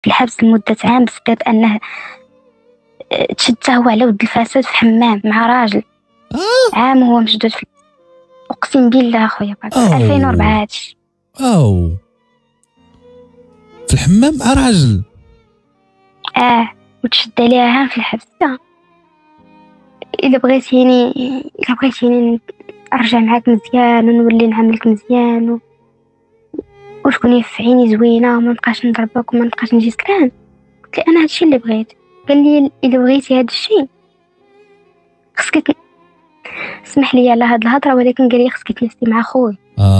في الحبس لمدة عام بسبب أنه تشد هو على ود الفساد في حمام مع راجل. عام هو مشدود في، أقسم بالله خويا في 2004 هادشي. في الحمام مع راجل. وتشد عليها عام في الحبس. إلا بغيتيني أرجع معاك مزيان ونولي نعاملك مزيان وتكوني في عيني زوينة وما نبقاش نضربك وما نبقاش نجي سكران. قلت لي أنا هادشي اللي بغيت. قال لي إلا بغيتي هادشي خصك اسمح لي على هاد الهضره، ولكن قال لي خصك تنسي مع خويا.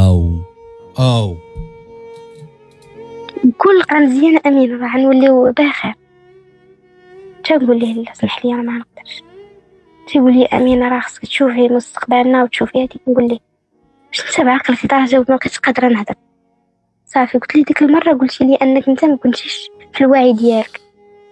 كل قرا مزيان امين راه غنوليو بخير. تقول لي لا اسمح لي انا ما نقدرش. تقول لي امين راه خصك تشوفي مستقبلنا وتشوفي هادي. نقول ليه واش انت بعقلك لدرجه ما بقيتش قادره نهضر. صافي قلت لي ديك المره قلتي لي انك انت ما كنتيش في الوعي ديالك،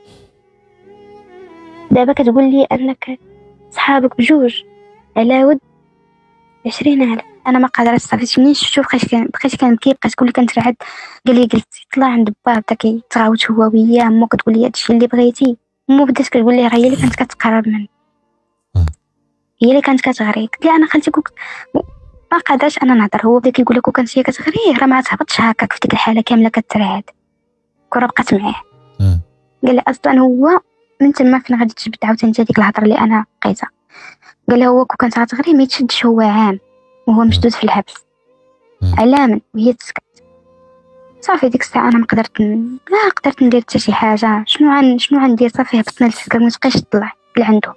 دابا كتقول لي انك صحابك بجوج على ود 20,000. انا ما قادره. صافي منين شفتو بقيت كنبكي، بقيت كل كنترعد. قال لي قلت طلع عند باه بدا كيتغاوت هو وياه. مو كتقول لي هادشي اللي بغيتي. مو بدات كتقول لي راه هي اللي كانت كتقرب منه، هي اللي كانت كتغري. قلت لي انا خالتي ما قادرش انا نهضر. هو بدا كيقول لك وكانت هي كتغريه راه ما تهبطش هكاك في ديك الحاله كامله كترعد. كره بقات معاه. قال لي اصلا هو من تما فين غادي تجبد عاوتاني ديك الهضره اللي انا بقيتها. قال له هو كانت غتغري ما يتشدش هو عام وهو مشدود في الحبس علاما وهي تسكت. صافي ديك الساعه انا ما قدرت ندير حتى شي حاجه. شنو غندير؟ صافي هبطنا للسكر، ما بقيتش نطلع لعندو.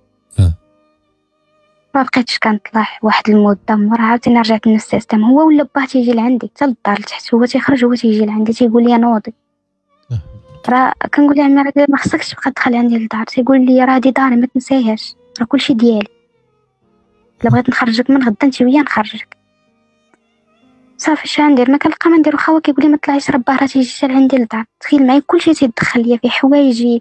ما بقيتش كنطلع واحد المده. مورا عاوتاني رجعت لنفس السيستم. هو ولا باه تيجي لعندي حتى للدار لتحت. هو تيخرج هو تيجي لعندي تيقول لي نوضي. راه كنقول لها ما خصكش تبقى تدخل عندي للدار. تيقول لي راه دي داري ما تنسايهاش، راه كلشي ديالي. الا بغيت نخرجك من غدا انت ويا نخرجك. صافي اش غندير؟ ما كنلقى ما ندير. واخا هو كيقول لي ما طلعيش راه باه راه تيجي حتى عندي للدار. تخيل معايا كلشي تيدخل ليا في حوايجي.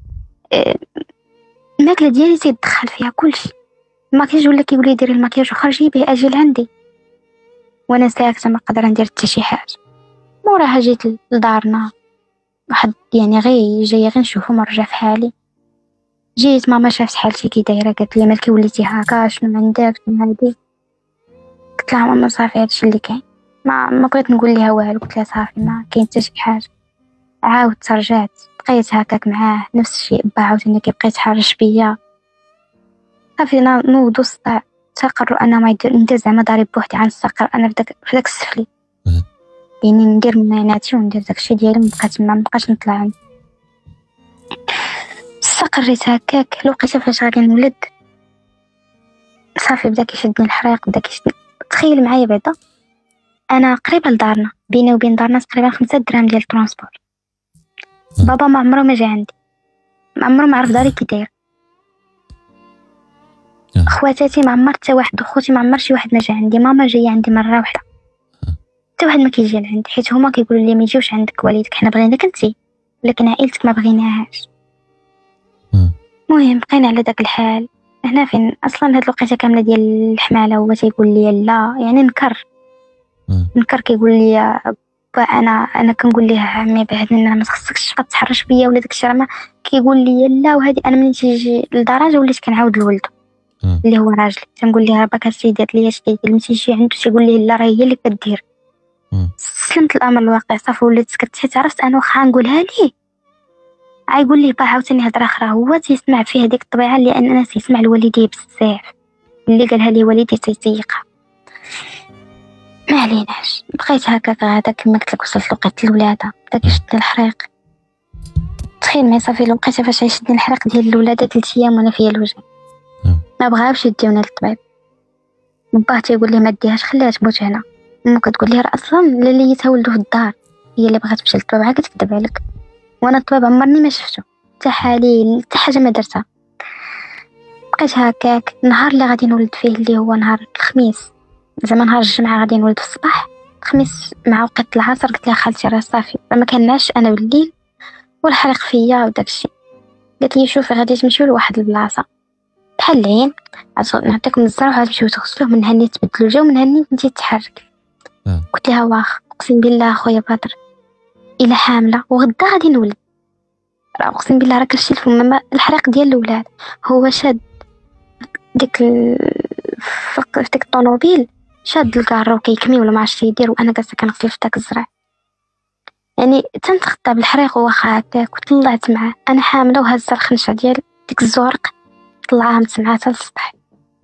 الماكله ديالي تيدخل فيها كلشي. الماكياج ولا كيقول لي ديري الماكياج وخرجي به اجي لعندي وانا ساكته ما قادره ندير حتى شي حاجه. موراها جيت لدارنا واحد يعني جايه غير نشوفو مرجع في حالي. جيت ماما شافت حالتي كي دايره قالت لي مالكي وليتي هكا شنو عندك شنو هادي. قلت لها ماما صافي هادشي اللي كاين. ما بغيت نقول لها والو. قلت لها صافي ما كاين حتى شي حاجه. عاودت رجعت بقيت هكاك معاه نفس الشيء. با عاوتاني كيبقى يتحرش بيا. صافي نوضو الصداع تقرر انا ما ندير زعما داري بوحدي. غنستقر انا في داك السفلي يعني ندير مهناتي وندير داكشي ديالي. ما بقاش نطلع عندي. استقريت هكاك. لقيت فاش غادي نولد صافي بدا كيشدني الحريق. بدا كيشدني. تخيل معايا بعدا انا قريبه لدارنا، بيني وبين دارنا تقريبا 5 دراهم ديال الترونسبور. بابا ما عمره ما جا عندي، ما عمره ما عرف داري كي داير. خواتاتي ما عمر حتى واحد، وخوتي ما عمر شي واحد ما جا عندي. ماما جايه عندي مره واحده، حتى واحد ما كيجي لعندي حيت هما كيقولوا لي ما يجيوش عندك والديك، حنا بغيناك انتي ولكن عائلتك ما بغيناهاش. المهم بقينا على داك الحال. هنا فين اصلا هاد الوقيته كامله ديال الحماله هو تيقول لي لا، يعني نكر كيقول لي انا كنقول ليه عمي بعد منا ما تخصكش تبقى تحرش بيا ولا داكشي. راه كيقول لي لا. وهذه انا ملي تيجي لدرجه وليت كنعاود لولده اللي هو راجل تنقول ليه راه باك السيدات ليا شتي ملي تيجي عنده تيقول ليه لا راه هي اللي كدير. سلمت الامر الواقع صافي وليت سكت حيت عرفت انا واخا نقولها ليه غايقول لي با عاوتاني هضره اخرى. هو تيسمع فيه هذيك الطبيعه لان انا تيسمع لوالديه بزاف. اللي قالها لي والدي تيسيقها. ما عليناش بقيت هكاك غادا كما قلت لك. وصلت لوقت الولاده بدا كيشدني الحريق. تخيل معايا صافي لوقيته فاش يشدني الحريق ديال الولاده 3 ايام وانا فيا الوجع. ما بغاوش يديونا للطبيب. باه تيقول لي ما ديهاش خليها تموت هنا. مو كتقول لي راه اصلا ليتها ولدو في الدار هي اللي بغات تمشي للطبيب. عا كتكذب عليك وانا الطبيب عمرني ما شفتو حتى حاليل حتى حاجه ما درتها. بقيت هكاك. النهار اللي غادي نولد فيه اللي هو نهار الخميس، زعما نهار الجمعه غادي نولد في الصباح. الخميس مع وقت العصر قلت لها خالتي راه صافي ما كنعش انا بالليل والحريق فيا وداكشي. قالت لي شوفي غادي تمشيو لواحد البلاصه بحال العين نعطيكم الزرع وغتمشيو تغسلوه من هني تبدلوا الجو من هني انت تتحرك. قلت لها واخ اقسم بالله خويا بدر الا حامله وغدا غادي نولد راه اقسم بالله راه كلشي الفم الحريق ديال الاولاد. هو شاد ديك في ديك الطوموبيل، شاد الكار وكيكمي ولا ما عرفتش يدير، وانا جالسه كنغسل في داك الزرع. يعني تنتغطى بالحريق واخا هكاك، وطلعت معاه انا حامله وهزه الخنشه ديال ديك الزورق، طلعها متسمعه حتى للسطح.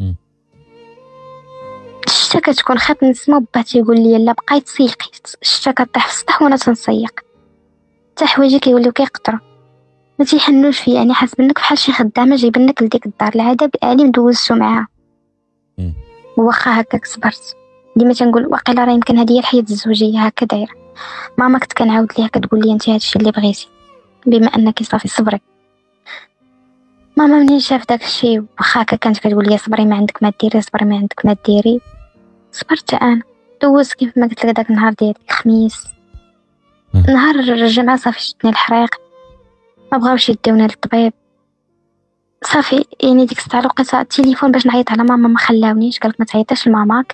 الشتا كتكون خاط نسمع با تيقول لي لا بقاي تسيقي، الشتا كطيح في السطح وانا تنسيق، حتى حوايجي كيوليو كيقطروا ما تيحنوش فيا. يعني حاسب انك بحال شي خدامه جايبنك لديك الدار، العذاب الاليم دوزتو معاها. واخا هكاك صبرت، ديما تنقول واقيلا راه يمكن هذه هي الحياه الزوجيه هكا دايره. ماما كنت كنعاود ليها كتقول لي انت هادشي اللي بغيتي بما انك صافي صبري. ماما منين شاف داك الشيء واخا هكا كانت كتقول لي صبري ما عندك ما ديري، صبري ما عندك ما ديري، صبرت انا. دوز كيف ما قلت لك داك النهار ديال الخميس، نهار الجمعه صافي شدني الحريق، ما بغاوش يديوني للطبيب صافي. يعني ديك الساعه لقيت التليفون باش نعيط على ماما ما خلاونيش، قالك ما تعيطيش لماماك.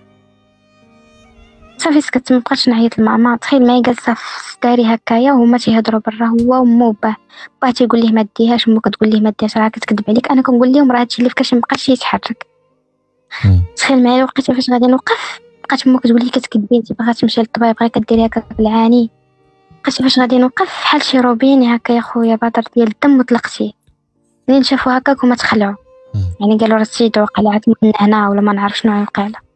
صافي سكت، ما بقيتش نعيط لماما. تخيل معايا جالسه في داري هكايا وهما تيهضروا برا، هو ومو باه تيقول ليه ما ديهاش، مو كتقول ليه ما ديهاش، راه كتكذب عليك. انا كنقول لهم راه هادشي اللي في كرشي مابقاش يتحرك. تخيل معايا وقيته فاش غادي نوقف، بقات مو كتقول لي كتكذبي انت باغا تمشي للطبيب بغا كديري هكا بالعاني. بقيت فاش غادي نوقف بحال شي روبيني هكا يا خويا بادر ديال الدم وطلقتي. منين شافوا هكاك هما تخلعوا، يعني قالوا راه السيد وقع عاد من هنا ولا ما نعرف شنو يوقع له.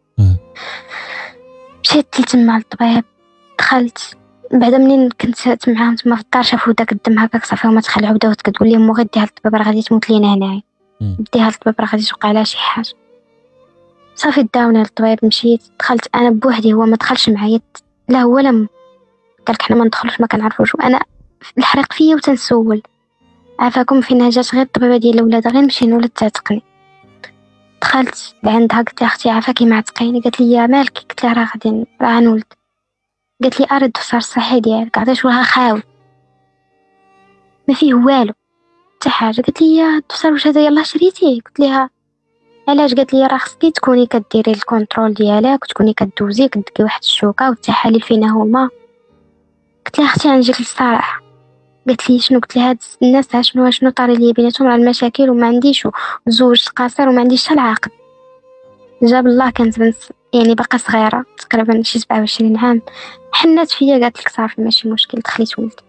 مشيت تما للطبيب، دخلت بعدا منين كنت معاهم تما في الدار شافوا داك الدم هكاك صافي هما تخلعوا. بداو كتقول لهم مو غير ديها للطبيب راه غادي تموت لينا هنايا، ديها للطبيب راه غادي توقع لها شي حاجه. صافي داوني للطبيب، مشيت دخلت انا بوحدي، هو ما دخلش معايا لا هو لا قالك حنا ما ندخلوش ما كنعرفوش. وانا الحريق فيا وتنسول عافاكم فين جات غير الطبيبه ديال الاولاد غير نمشي نولد تعتقني. دخلت لعندها قلت لها اختي عافاكي معتقيني، قالت لي يا مالك، قلت لها راه غادي راه نولد. قالت لي ارد الدفتر الصحي ديالك، عطيت لها خاوي ما فيه والو حتى حاجه. قالت لي يا الدفتر واش هذا يلاه شريتيه؟ قلت لها علاش؟ قالت لي راه خصك تكوني كديري الكونترول ديالك وتكوني كدوزي كديري واحد الشوكه والتحاليل فينا هما. قلت لها اختي غنجيك للصراحه. قالت لي شنو؟ قلت لها هاد الناس شنو طاري لي بيناتهم راه المشاكل وما عنديش وزوج قاصر وما عنديش حتى العقد. جاب الله كانت بنت يعني باقا صغيره تقريبا شي 27 عام، حنات فيا قالت لك صافي ماشي مشكل دخليت ولد.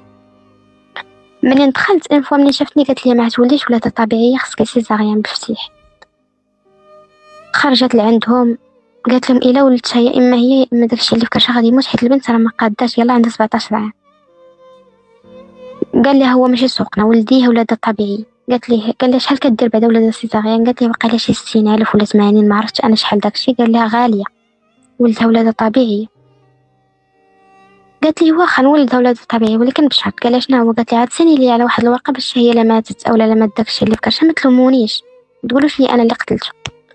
منين دخلت ان فوا منين شافتني قالت لي ما توليش ولا طبيعيه خصك سيزاريان بفتيح. خرجت لعندهم قالت لهم الا ولدت هي اما هي اما داكشي اللي في كرشها غادي يموت، حيت البنت راه ما قاداش يلاه عندها 17 عام. قال لي هو ماشي سوقنا ولديه ولادة طبيعي. قال لي شحال كدير بعدا ولادة سيزاريان؟ قالت لي واقيلا شي 60,000 ولا 80 ما عرفتش انا شحال داكشي. قال لها غاليه ولدها ولادة طبيعيه. قالت لي واخا نولدها ولادة طبيعيه ولكن بشرط. قال لها شنو هو؟ قالت لي عاد سيني لي على واحد الورقه باش هي لا ماتت او لا مات داكشي اللي في كرشها ما تلومونيش ما تقولوش لي انا اللي قتلته.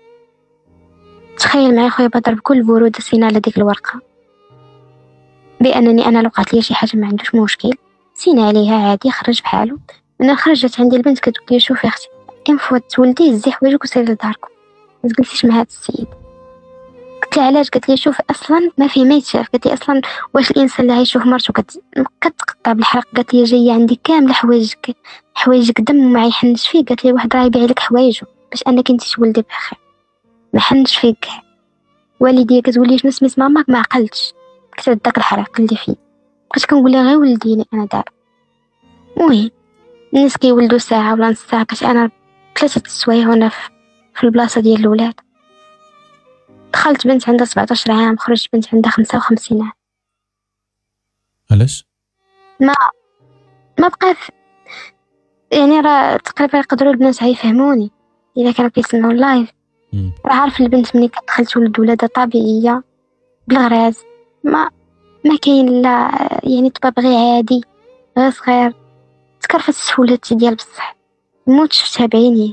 تخيل معايا خويا بدر بكل بروده سينا على ديك الورقه بانني انا لو قالت لي شي حاجه ما عندوش مشكل سينا عليها عادي خرج بحاله. انا خرجت عندي البنت كتقول لي شوفي اختي ان فوا تولدي هزي حوايجك وسيري لداركم ما تجلسيش مع هذا السيد. قلت لها علاش؟ قالت لي شوف اصلا ما في ما يتشاف. قالت لي اصلا واش الانسان اللي غيشوف مرته كتقطع بالحرق؟ قالت لي جايه عندي كامل حوايجك دم وما يحنش فيه. قالت لي واحد راه يبيع لك حوايجه باش انك انت تولدي بخير ما حنش فيك. والديا كتقول لي شنو سميت ماماك ما عقلتش كنت داك الحريق اللي فيه بقيت كنقول لها غير ولديني انا دار. المهم الناس كيولدوا ساعه ولا نص ساعه، كنت انا 3 السوايع وانا في البلاصه ديال الاولاد. دخلت بنت عندها 17 عام، خرجت بنت عندها 55 عام. علاش؟ ما بقى يعني راه تقريبا يقدروا البنات يفهموني اذا كانوا كيسمعوا اللايف. راه عارف البنت ملي كتدخل تولد ولاده طبيعيه بالغراز ما كاين لا يعني طباب غير عادي غير صغير تكرفت السهولات ديال بصح موت شفتها بعيني.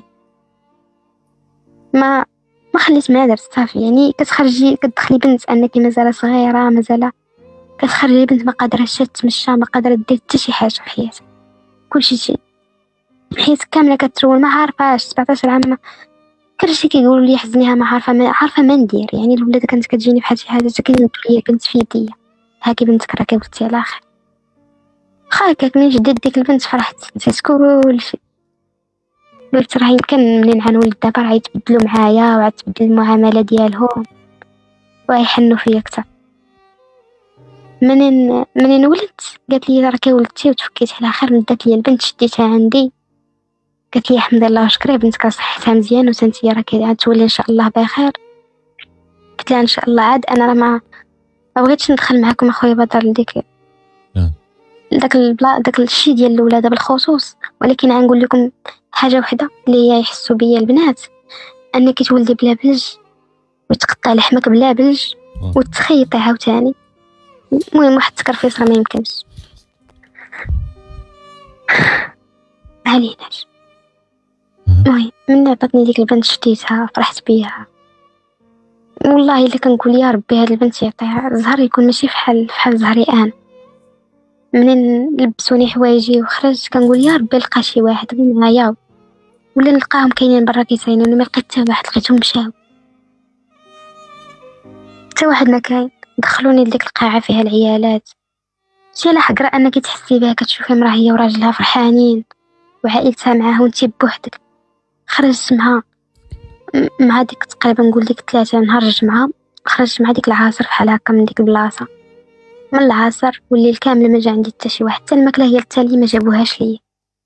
ما خليت ما درت صافي. يعني كتخرجي كتدخلي بنت انك مازال صغيره مازال كتخرجي بنت ما قادراش تمشى ما قادره دير حتى شي حاجه في حياتها كلشي حيت كامله كترول ما عارفاش 17 عام كلشي كيقولوا لي حزنيها ما عارفه ما ندير. يعني الولاده كانت كتجيني بحال شي حاجه كنت ليا بنت في يديا هاكي بنتك راه كبرتي على اخر. هكاك من جديد ديك البنت فرحت، نسيت كلشي. قلت راه يمكن منين غنولد دابا راه يتبدلوا معايا وعاد تبدل المعامله ديالهم ويحنوا فيا اكثر. منين ولدت قالت لي راكي ولدتي وتفكيتي على خير. مدات لي البنت شديتها عندي قالت لي الحمد لله وشكرا بنتك صحتها مزيان وسنتي راكي عاد تولي ان شاء الله بخير. قلت لها ان شاء الله. عاد انا راه ما بغيتش ندخل معكم اخويا بدر لديك داك الشيء ديال الولاده بالخصوص، ولكن غنقول لكم حاجه وحده اللي هي يحسوا بيا البنات، انك تولدي بلا بلج وتقطع لحمك بلا بلج وتخيطي عاوتاني. المهم واحد التكرفيصه ما يمكنش. عليناش. المهم من عطاتني ديك البنت شديتها فرحت بيها والله. الا كنقول يا ربي هاد البنت يعطيها زهر يكون ماشي فحال زهري انا. منين لبسوني حوايجي وخرجت كنقول يا ربي لقى شي واحد معايا، ولا نلقاهم كاينين برا كيساينوني. ما لقيت حتى واحد، لقيتهم مشاو حتى واحد ما كاين. دخلوني لديك القاعه فيها العيالات، شي لا حقرا انك تحسي بها كتشوفي مراه هي وراجلها فرحانين وعائلتها معاها وانتي بوحدك. خرجت مع ديك تقريبا نقول ديك 3 نهار الجمعه. خرجت مع ديك العصر بحال هكا من ديك البلاصه. من العصر والليل كامل ما جا عندي حتى شي واحد، حتى الماكله هي التالي ما جابوهاش ليا.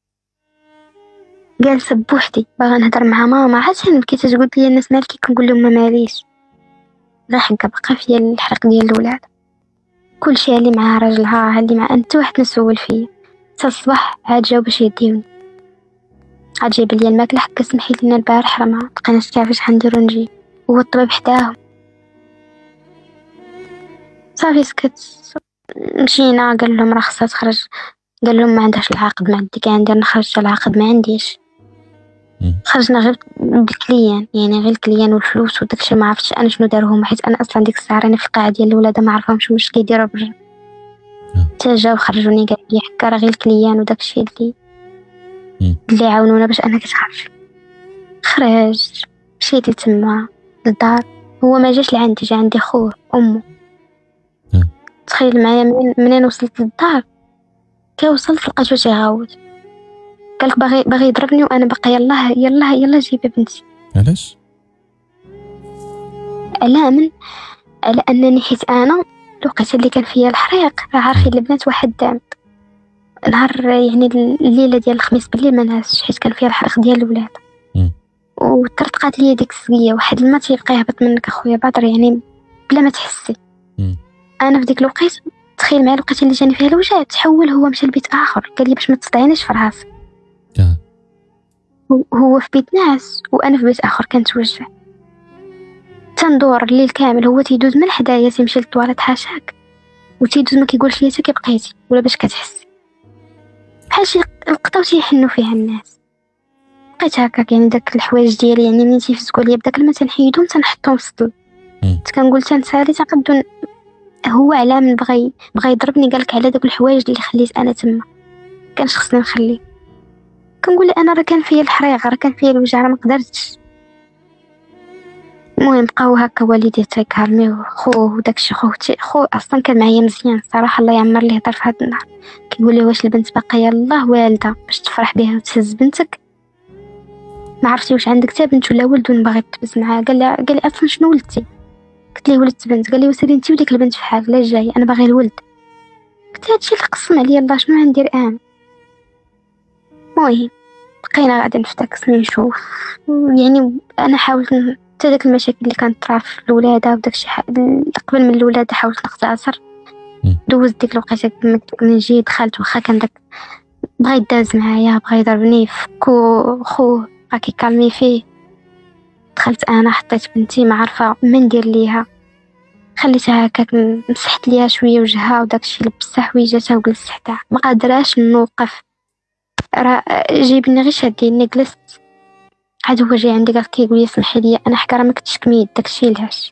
جالسه بوحدي باغا نهضر مع ماما. عاد بكيت تقول لي الناس مالكي، كنقول لهم ما ماليش، لا حقا بقى فيا الحرق ديال الاولاد. كلشي اللي مع راجلها اللي مع انت واحد نسول فيا. حتى الصباح عاد جاو باش يديوني، عاد جايب لي الماكله. حكا سمحي لينا البارح راه ما بقيناش كيفاش حنديرو نجي، هو الطبيب حداهم. صافي سكت. مشينا قال لهم راه خصها تخرج. قال لهم ما عندهاش العقد، ما عندي كاع ندير نخرج العقد ما عنديش. خرجنا غير بالكليان، يعني غير الكليان والفلوس وداكشي. ما عرفتش انا شنو دارهم، حيت انا اصلا ديك الساعه راني في القاعه ديال الولاده ما عرفهمش واش كيديروا برا. حتى جاو خرجوني قال لي حكا راه غير الكليان وداكشي اللي عاونونا باش انا كتخرج. خرجت مشيت لتما للدار. هو ما جاش لعندي، جا عندي خوه امه. تخيل معايا منين وصلت للدار كي وصلت لقيتو تيغاوت. قالك باغي يضربني وانا باقا يلا جيبي بنتي. علاش؟ على انني حيت انا الوقت اللي كان فيا الحريق راه عارفين البنات واحد دام نهار، يعني الليله ديال الخميس بالليل ما نعسش حيت كان فيا الحريق ديال الولاد. وترتقات لي ديك السقيه واحد الماء تيبقى يهبط منك اخويا بدر، يعني بلا ما تحسي. انا في ديك الوقت تخيل معايا الوقت اللي جاني فيه الوجع تحول. هو مشى لبيت اخر قال لي باش ما تصدعينيش في راسك. هو في بيت ناس وانا في بيت اخر كنتوجع. تندور الليل كامل هو تيدوز من حدايا تيمشي للطواليت حاشاك وتيدوز ما كيقولش ليا كي بقيتي ولا باش كتحسي. بحال شي لقطه تيحنوا فيها الناس. بقيت هكاك، يعني داك الحوايج ديالي يعني ملي تيفزقوا ليا بداك الماء تنحيدهم تنحطهم في السطل. كنقول تنسالي تنقدو. هو على من بغى يضربني قالك على داك الحوايج اللي خليت انا تما كانش خصني نخلي. كنقول انا راه كان فيا الحريق، راه كان فيا الوجع، راه ما قدرتش. المهم بقاو هكا والدي تيكالميو خوه وداكشي. خوه اصلا كان معايا مزيان صراحه، الله يعمر ليه هضر في هاد النهار. كيقول لي واش البنت باقيه يلاه والده باش تفرح بها وتهز بنتك؟ ما عرفتي واش عندك حتى بنت ولا ولد ونبغي تبز معاه. قال لي اصلا شنو ولدتي؟ قلت ليه ولدت بنت. قال لي وسيري انت وديك البنت في حال لا جاي، انا باغي الولد. قلت هادشي اللي قسم عليا الله، شنو غندير انا؟ المهم بقينا غادي نفتكس نشوف، يعني انا حاولت حتى داك المشاكل اللي كانت طرا في الولاده وداكشي قبل من الولاده حاولت نختصر. دوزت ديك الوقيته كما قلت نجي دخلت واخا كان داك بغا يداز معايا بغا يضربني فكو خوه بقى كيكالمي فيه. دخلت انا حطيت بنتي ما عارفه ما ندير ليها، خليتها هكاك مسحت ليها شويه وجهها وداكشي، لبستها حويجاتها وجلست حداها. ما قادراش نوقف، راه جايبني غير شاديني. جلست عاد هو جاي عندي قال كيقول لي سمحي لي انا حكا راه ما كنتش كميت داكشي علاش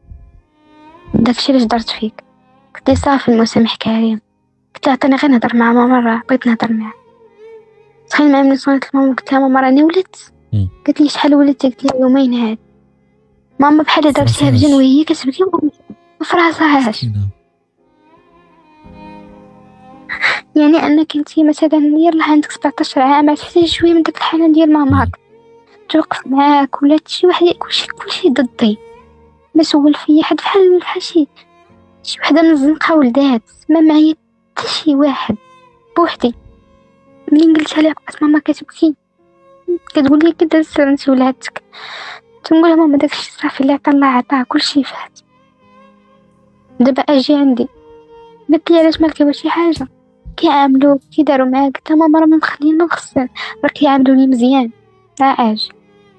درت فيك. قلت لي صافي المسامح كريم. قلت عطيني غير نهضر مع ماما، راه بغيت نهضر معها. تخيل معايا ملي صونيت لماما قلت لها ماما راني ولدت. قالت لي شحال ولدتي؟ قلت لها يومين هاد. ماما بحال دارتها بجن وهي كتبكي وفراسهاش. يعني انك انتي مثلا يلا عندك 17 عام ما تحتاج شويه من داك الحنان ديال ماماك توقف معاك ولا شي واحد كلشي ضدي. ما سول فيا حد بحال شي وحده من الزنقه ولدات ما معايا حتى شي واحد بوحدي. ملي قلت لها بقات ماما كتبكي كتقول لي كي دازت انت ولادك، تنقولها ماما داكشي صافي اللي عطا الله عطاه كلشي فات. دابا اجي عندي قلت لي علاش ما كيبغي شي حاجه كيعاملوك كي داروا معاك، قلت ماما راه ما مخليين ما مخصن راه كيعاملوني مزيان راه اجي.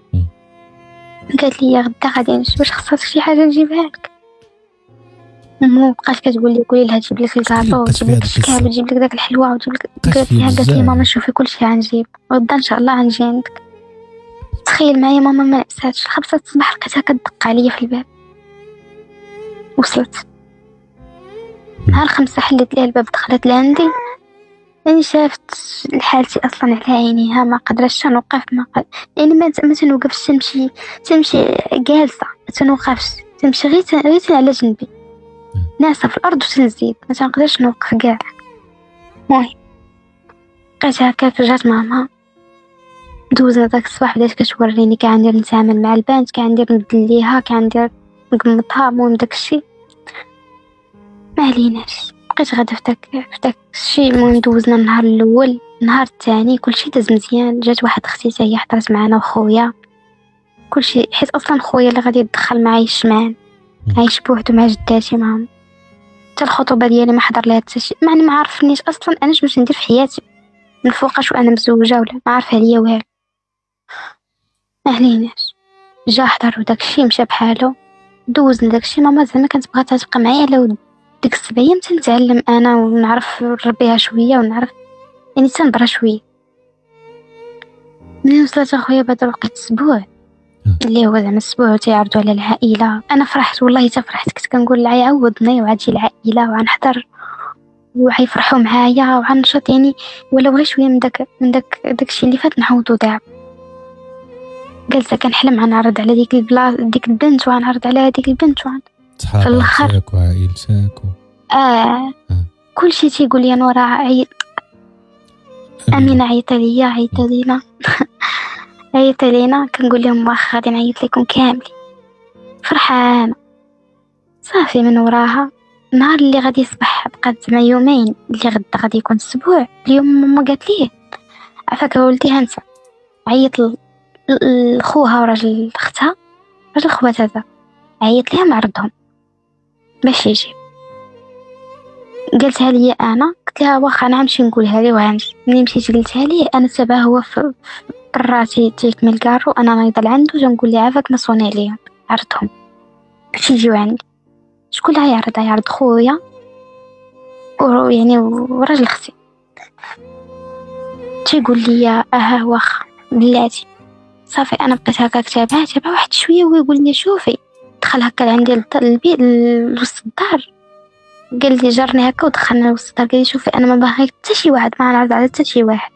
قالت لي غدا غادي نمشي واش خصك شي حاجه نجيبها لك. مو بقاش كتقول لي قولي لها تجيب لك الكاطو وتجيب لك الشكال وتجيب لك داك الحلوه وتجيب لك. قالت لي ماما شوفي كلشي غنجيب غدا ان شاء الله غنجي عندك. تخيل معايا ماما ما نعساتش 5 الصباح لقيتها كتدق عليا في الباب. وصلت نهار 5 حلت ليها الباب دخلت لعندي. يعني شافت حالتي اصلا على عينيها ما قدرتش نوقف يعني ما تنوقفش تمشي جالسه ما تنوقفش تمشي غير على جنبي ناسه في الارض وتنزيد ما تنقدرش نوقف كاع. المهم بقيت هكا رجعت ماما دوزنا داك الصباح بدات كتوريني كندير نتعامل مع البنت كندير نبدل ليها كندير نقمطها. المهم داكشي ما عليناش بقيت غادا في داك الشيء. المهم دوزنا النهار الاول النهار الثاني كلشي داز مزيان. جات واحد اختي حتى هي حضرت معنا وخويا كلشي حيت اصلا خويا اللي غادي يدخل معايا الشمال عايش بوحدو مع جداتي معهم. حتى الخطوبه ديالي ما حضر لها حتى شي معني ما عرفنيش اصلا انا باش ندير في حياتي من فوقاش وانا مزوجه ولا ما عارفه عليا والو. ما عليناش جا حضر وداكشي مشى بحالو دوزنا داكشي. ماما زعما كانت بغات تبقى معايا على ود ديك 7 ايام تنتعلم انا ونعرف نربيها شويه ونعرف يعني تنبرا شويه. ملي وصلت اخويا بعد وقت اسبوع اللي هو زعما اسبوع تيعرضوا على العائله انا فرحت والله حتى فرحت. كنت كنقول لا يعوضني وغتجي العائله وغنحضر وغيفرحوا معايا وغنشط يعني ولو غير شويه من داكشي اللي فات نعوضو دابا. جالسه كنحلم غنعرض على ديك ديك البنت وغنعرض على هذيك البنت في الاخر وعائلتك كلشي تيقول لي نورا عيط امينه عيط لينا عيط لينا. كنقول لهم واخا غادي نعيط لكم كاملين فرحانه صافي. من وراها النهار اللي غادي يصبح بقات زعما يومين اللي غدا غادي يكون اسبوع. اليوم ماما قالت لي عفاك ولدي هانسا عيط لخوها وراجل اختها راجل خواتها عيط ليهم عرضهم باش يجي. قلتها لي انا قلت لها واخا انا غنمشي نقولها ليه وغنجي. ملي مشيت قلتها ليه انا تبع هو في براتي تيكمل كارو انا نايض لعندو تنقول ليه عافاك نصوني عليهم عرضهم باش يجيو عندي. شكون اللي غيعرض خويا يعني وراجل اختي. تيقول لي واخا بلاتي صافي. انا بقيت هكا تابع واحد شويه ويقول لي شوفي دخل هكا لعندي البيت لوسط الدار قال لي جرني هكا ودخلنا لوسط الدار قال لي شوفي انا ما باغي حتى شي واحد ما نعرض على حتى شي واحد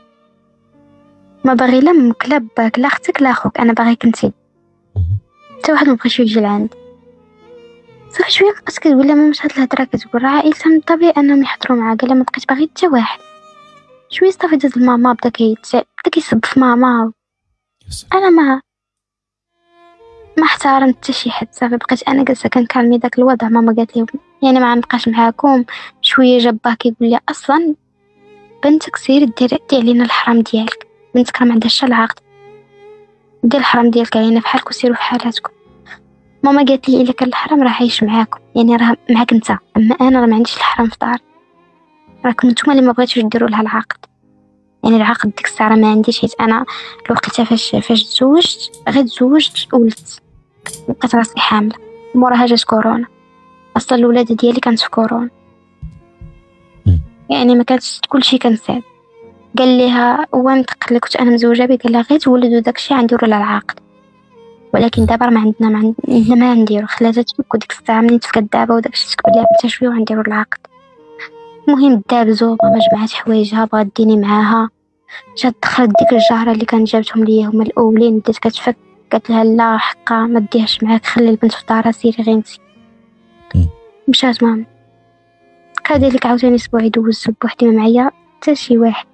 ما باغي لا امك لا باك لا اختك لا اخوك انا باغيك انتي حتى واحد ما بغاش يجي لعندي. صافي شويه بقات كتقول لها ما مش هاد الهضره كتقول راه عائلتها من الطبيعي انهم يحضروا معاها. قال ما بقيت باغي حتى واحد. شويه صافي داز الماما بدا كيسب في ماما. انا ما احترمت حتى شي حد صافي. بقيت انا جالسه كنكالمي داك الوضع. ماما قالت لي يعني ما غنبقاش معاكم. شويه جاباه كيقول لي اصلا بنتك سيري ديري علينا الحرام ديالك بنتك راه ما عندهاش العقد دير الحرام ديالك علينا بحالك وسيروا في حالاتكم. ماما قالت لي الا كان الحرام راه عايش معاكم يعني راه معاك انت اما انا راه ما عنديش الحرام في دار راكم نتوما اللي ما بغيتوش ديروا لها العقد. يعني العقد ديك الساعه ما عنديش حيت انا الوقت فاش تزوجت غير تزوجت ولدت بقيت راسي حامله موراها جات كورونا. اصلا الولاده ديالي كانت في كورونا يعني ما كانتش كلشي كان صعب. قال لها وانت اللي كنت انا مزوجه به قال لها غير تولدوا داكشي غنديروا لها العقد ولكن دابا ما عندنا ما نديرو. خلاتها تفك ديك الساعه منين تفكت دابا وداكشي تكبر ليها حتى شويه وغنديروا العقد. المهم دابزو ماما جمعات حوايجها بغات ديني معاها. جات دخلت ديك الجاره اللي كان جابتهم ليا هما الاولين بدات كتفك. قالت لها لا حقا ما ديهاش معاك خلي البنت في دارها سيري غير انتي. مشات ماما كذلك عاوتاني اسبوع دوزت بوحدي ما معايا حتى شي واحد،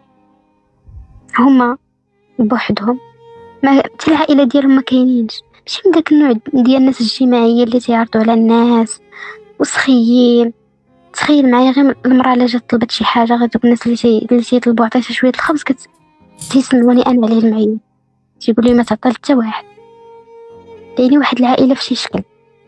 هما بوحدهم، ما حتى العائله ديالهم ما كاينينش. ماشي من داك النوع ديال الناس الجماعيه اللي تيعرضوا على الناس وسخيين. تخيل معايا غير المراه اللي جات طلبت شي حاجه، غير دوك الناس اللي تيطلبوا عطيتها شويه الخبز تيسلوني انا عليه المعيون، تيقول لي ما تعطي حتى واحد. يعني واحد العائله في شي شكل.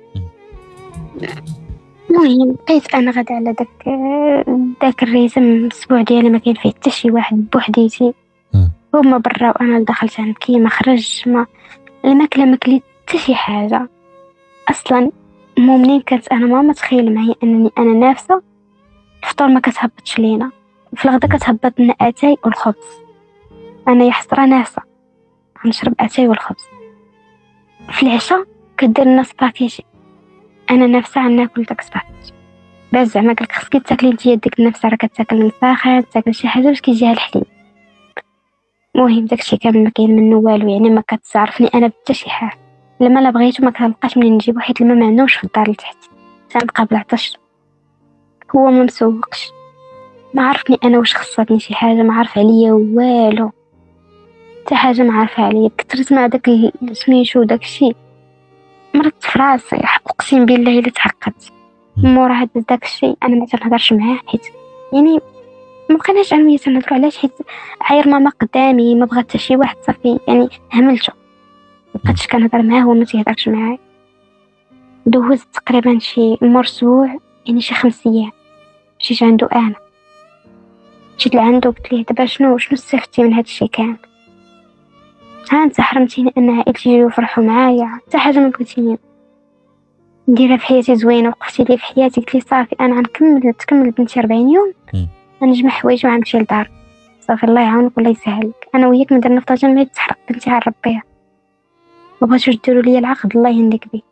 المهم بقيت انا غدا على داك الريتم، الاسبوع ديالي ما كاين فيه حتى شي واحد، بوحديتي هما برا وانا دخلت عنكي، ما خرج، ما الماكله ما كليت حتى شي حاجه اصلا. منين كانت انا ماما تخيل معايا انني انا نافسه، الفطور ما كتهبطش لينا، في الغدا كتهبط لنا اتاي والخبز. انا يا حسره نافسه غنشرب اتاي والخبز. في العشاء كدير لنا سباكيتي، انا نافسه غناكل داك سباكيتي. باش زعما قالك خصك تاكلي نتيا ديك النفسه، راه كتاكل الفاخر، تاكل شي حاجه باش كيجيها الحليب. المهم داكشي كامل ما كاين منه والو، يعني ما كتعرفني انا بتا شي حاجه. لما لا بغيتو ما كنبقاش منين نجيبو، حيت الماء ما عندناش في الدار لتحت، تنبقى بالعطش. هو ما مسوقش، ما عرفني انا واش خصاتني شي حاجه، ما عارف عليا والو، حتى حاجه ما عارفه عليا. كثرت مع داك سميتو داكشي، مرضت في راسي، اقسم بالله الا تعقدت. مورا هذا داكشي انا ما تنهضرش معاه، حيت يعني ما بقيناش انا تنهضروا. علاش؟ حيت عاير ماما قدامي، ما بغات حتى شي واحد صافي، يعني هملته، مبقيتش كنهضر معاه هو ما تيهضرش معايا. دوزت تقريبا شي مرسوع، يعني شي 5 ايام مشيت عنده. انا مشيت لعندو قلت ليه دابا شنو استفدتي من هذا الشيء كامل؟ ها انت حرمتيني ان عائلتي يجيو يفرحوا معايا، حتى حاجه ما بغيتيني نديرها في حياتي زوينه، وقفتي لي في حياتي. قلت لي صافي انا تكمل بنتي 40 يوم، غنجمع حوايجي وغنمشي لدار. صافي الله يعاونك والله يسهل لك، انا وياك ما درنا في طاجن ما تحرق بنتي على ربيها. ما بغيتوش ديروا لي العقد، الله يهنيك به.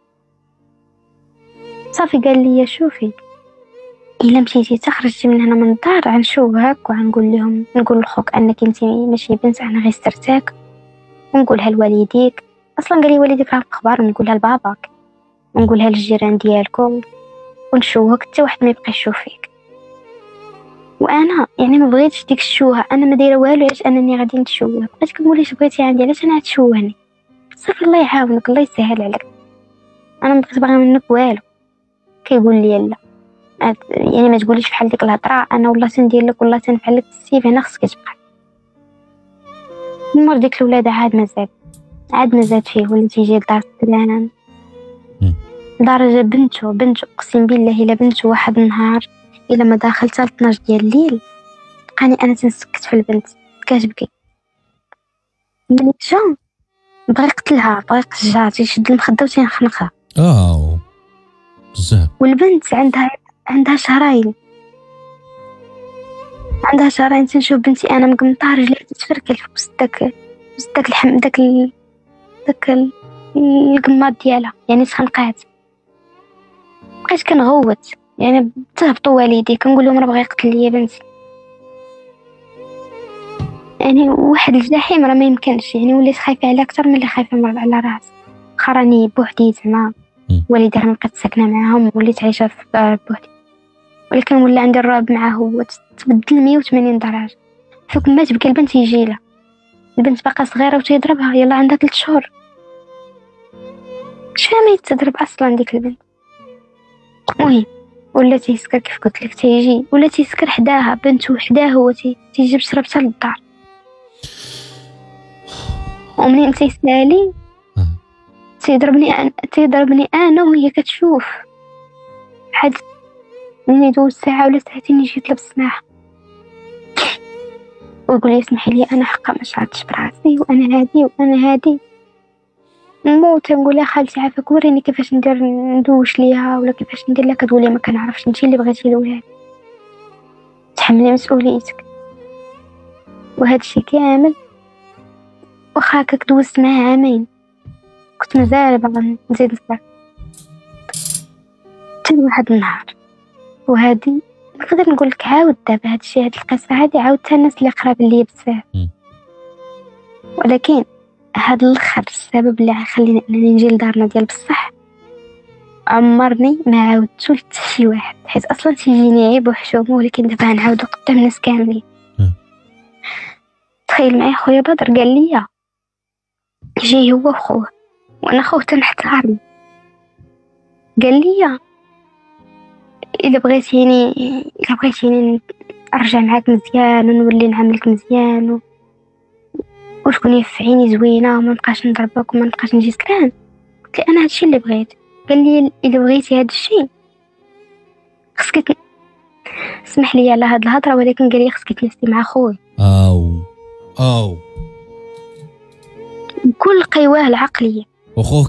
صافي قال لي شوفي الا مشيتي تخرجتي من هنا من الدار غنشوهك، وغنقول لهم نقول لخوك انك انتي ماشي بنت، انا غير استرتاك، ونقولها لوالديك. اصلا قال لي والديك راه الاخبار، نقولها لباباك ونقولها للجيران ديالكم، ونشوهك حتى واحد ما يبقى يشوف فيك. وانا يعني ما بغيتش ديك الشوهه، انا ما دايره والو علاش انني غادي نتشوه. بقيت كنقول اش بغيتي عندي، علاش انا تشوهني؟ صافي الله يعاونك الله يسهل عليك، انا ما بغيت باغي منك والو. كيقول لي لا، يعني ما تقوليش بحال ديك الهضره، انا والله تندير لك والله تنفعل لك السيف، هنا خصك تبقى. مور ديك الولاده عاد ما زاد فيه، ولا تيجي لدار السلام، درجه بنته اقسم بالله الا بنته. واحد النهار الا ما داخل حتى 12 ديال الليل لقاني انا تنسكت في البنت كتبكي. ملي جا بغى يقتلها، بغى يقتلها، تيشد المخده وتينخنقها. بزاف. والبنت عندها شهرين، تنشوف بنتي انا مقمطه رجليها تتفركل في وسط داك الحم، داك القماط ديالها، يعني تخنقات. بقيت كنغوت، يعني تهبطوا والدي كنقول لهم راه بغى يقتل لي بنتي. يعني واحد الجحيم راه ما يمكنش، يعني وليت خايفه عليها اكثر من اللي خايفه على راسي. خراني بوحدي زعما، والدي راه بقيت ساكنه معاهم، وليت عايشه في بوحدي، ولكن ولا عندي الرعب معاه، هو تبدل 180 درجه. فوق ما تبكي البنت يجي لها، البنت باقا صغيره وتيضربها، يلا عندها 3 شهور، شفامي تضرب اصلا ديك البنت. المهم ولا تيسكر كيف قلت لك، تيجي ولا تيسكر حداها، بنته حداه، هو تيجي بشرب حتى للدار. ومنين تيسالي تيضربني انا وهي كتشوف. حد مني دوز ساعه ولا ساعتين يجي يطلب السماح، ويقول لي اسمحي لي انا حقا ما شعرتش براسي، وانا هادي نموت. نقول لها خالتي عافاك وريني كيفاش ندوش ليها ولا كيفاش ندير لها. كتقول لي ما كنعرفش، انت اللي بغيتي الولاد، تحملي مسؤوليتك. وهذا الشيء كامل واخا هكاك دوزت معاه عامين، كنت مازال باغا نزيد نصبر. حتى واحد النهار، وهذه نقدر نقول لك عاود دابا هاد القصه هذه عاودتها الناس اللي قراب ليا بزاف، ولكن هاد الاخر السبب اللي خليني انني نجي لدارنا ديال بصح عمرني ما عاودتو لحتى شي واحد، حيت اصلا تيجيني عيب وحشومه، ولكن دابا غنعاودو قدام الناس كاملين. تخيل معايا خويا بدر قال لي جاي هو وخوه، وانا خوه تنحتارم، قال لي الا بغيتيني ارجع معاك مزيان ونولي نعاملك مزيان وتكوني في عيني زوينه وما نبقاش نضربك وما نبقاش نجي سكران. قلت له انا هادشي اللي بغيت. قال لي الا بغيتي هادشي خصك اسمح لي على هاد الهضره، ولكن قال لي خصك تنسي مع خويا او بكل قواه العقليه. وخوه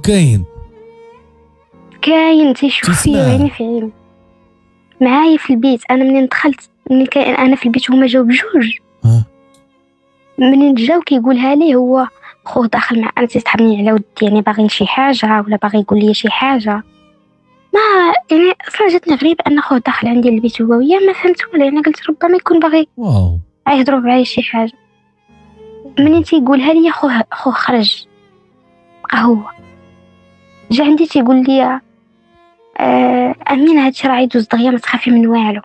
كاين تيشوف فيا عيني في عيني معايا في البيت. انا منين دخلت انا في البيت هما جاو بجوج. منين جاو كيقولها لي هو خوه داخل مع انا تيسحبني على ودي، يعني باغي شي حاجه ولا باغي يقول لي شي حاجه. ما يعني اصلا جاتني غريب ان خوه داخل عندي البيت هو وياه، ما فهمت ولا. يعني قلت ربما يكون باغي يهضروا معايا شي حاجه. منين تيقولها لي خوه خرج بقى هو جا عندي تيقول لي امين هادشي راه يدوز دغيا ما تخافي من والو.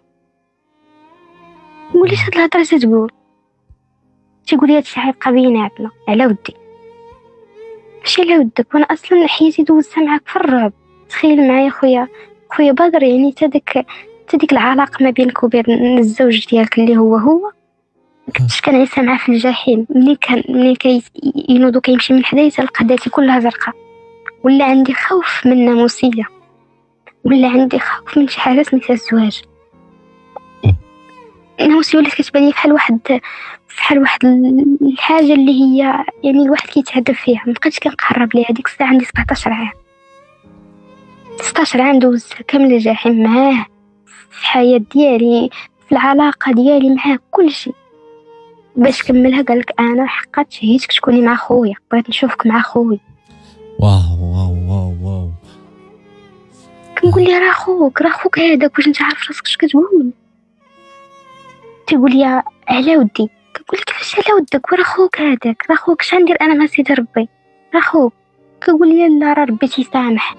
نقول ليش هاد الهضره تتقول؟ تيقول لي هادشي غيبقى بيناتنا على ودي. ماشي على ودك، وانا اصلا حياتي دوزتها معاك في الرعب. تخيل معايا خويا بدر، يعني تديك العلاقه ما بينك وبين الزوج ديالك اللي هو كنتش كنعيسها معاه في الجحيم. ملي ينوضو كيمشي من حدايا تلقى داتي كلها زرقاء، ولا عندي خوف من ناموسيه، ولا عندي خوف من شي حاجه سميتها الزواج. الناموسيه ولات كتبان لي بحال واحد الحاجه اللي هي يعني الواحد كيتهدف فيها. مبقيتش كنقرب ليها. ديك الساعه عندي 17 عام 16 عام دوزت كامل الجحيم معاه في الحياه ديالي، في العلاقه ديالي معاه، كل شيء باش كملها. قالك انا حقا تشهيتك تكوني مع خويا، بغيت نشوفك مع خويا. واو واو واو واو. كنقول لي راه خوك هذاك، واش انت عارف راسك اش كتقول؟ تيقول لي على ودي. كنقول لك كيفاش على ودك وراه خوك هذاك؟ راه خوك شندير انا مع سيدي ربي، راه خوك. كنقول لي لا راه ربي تيسامح.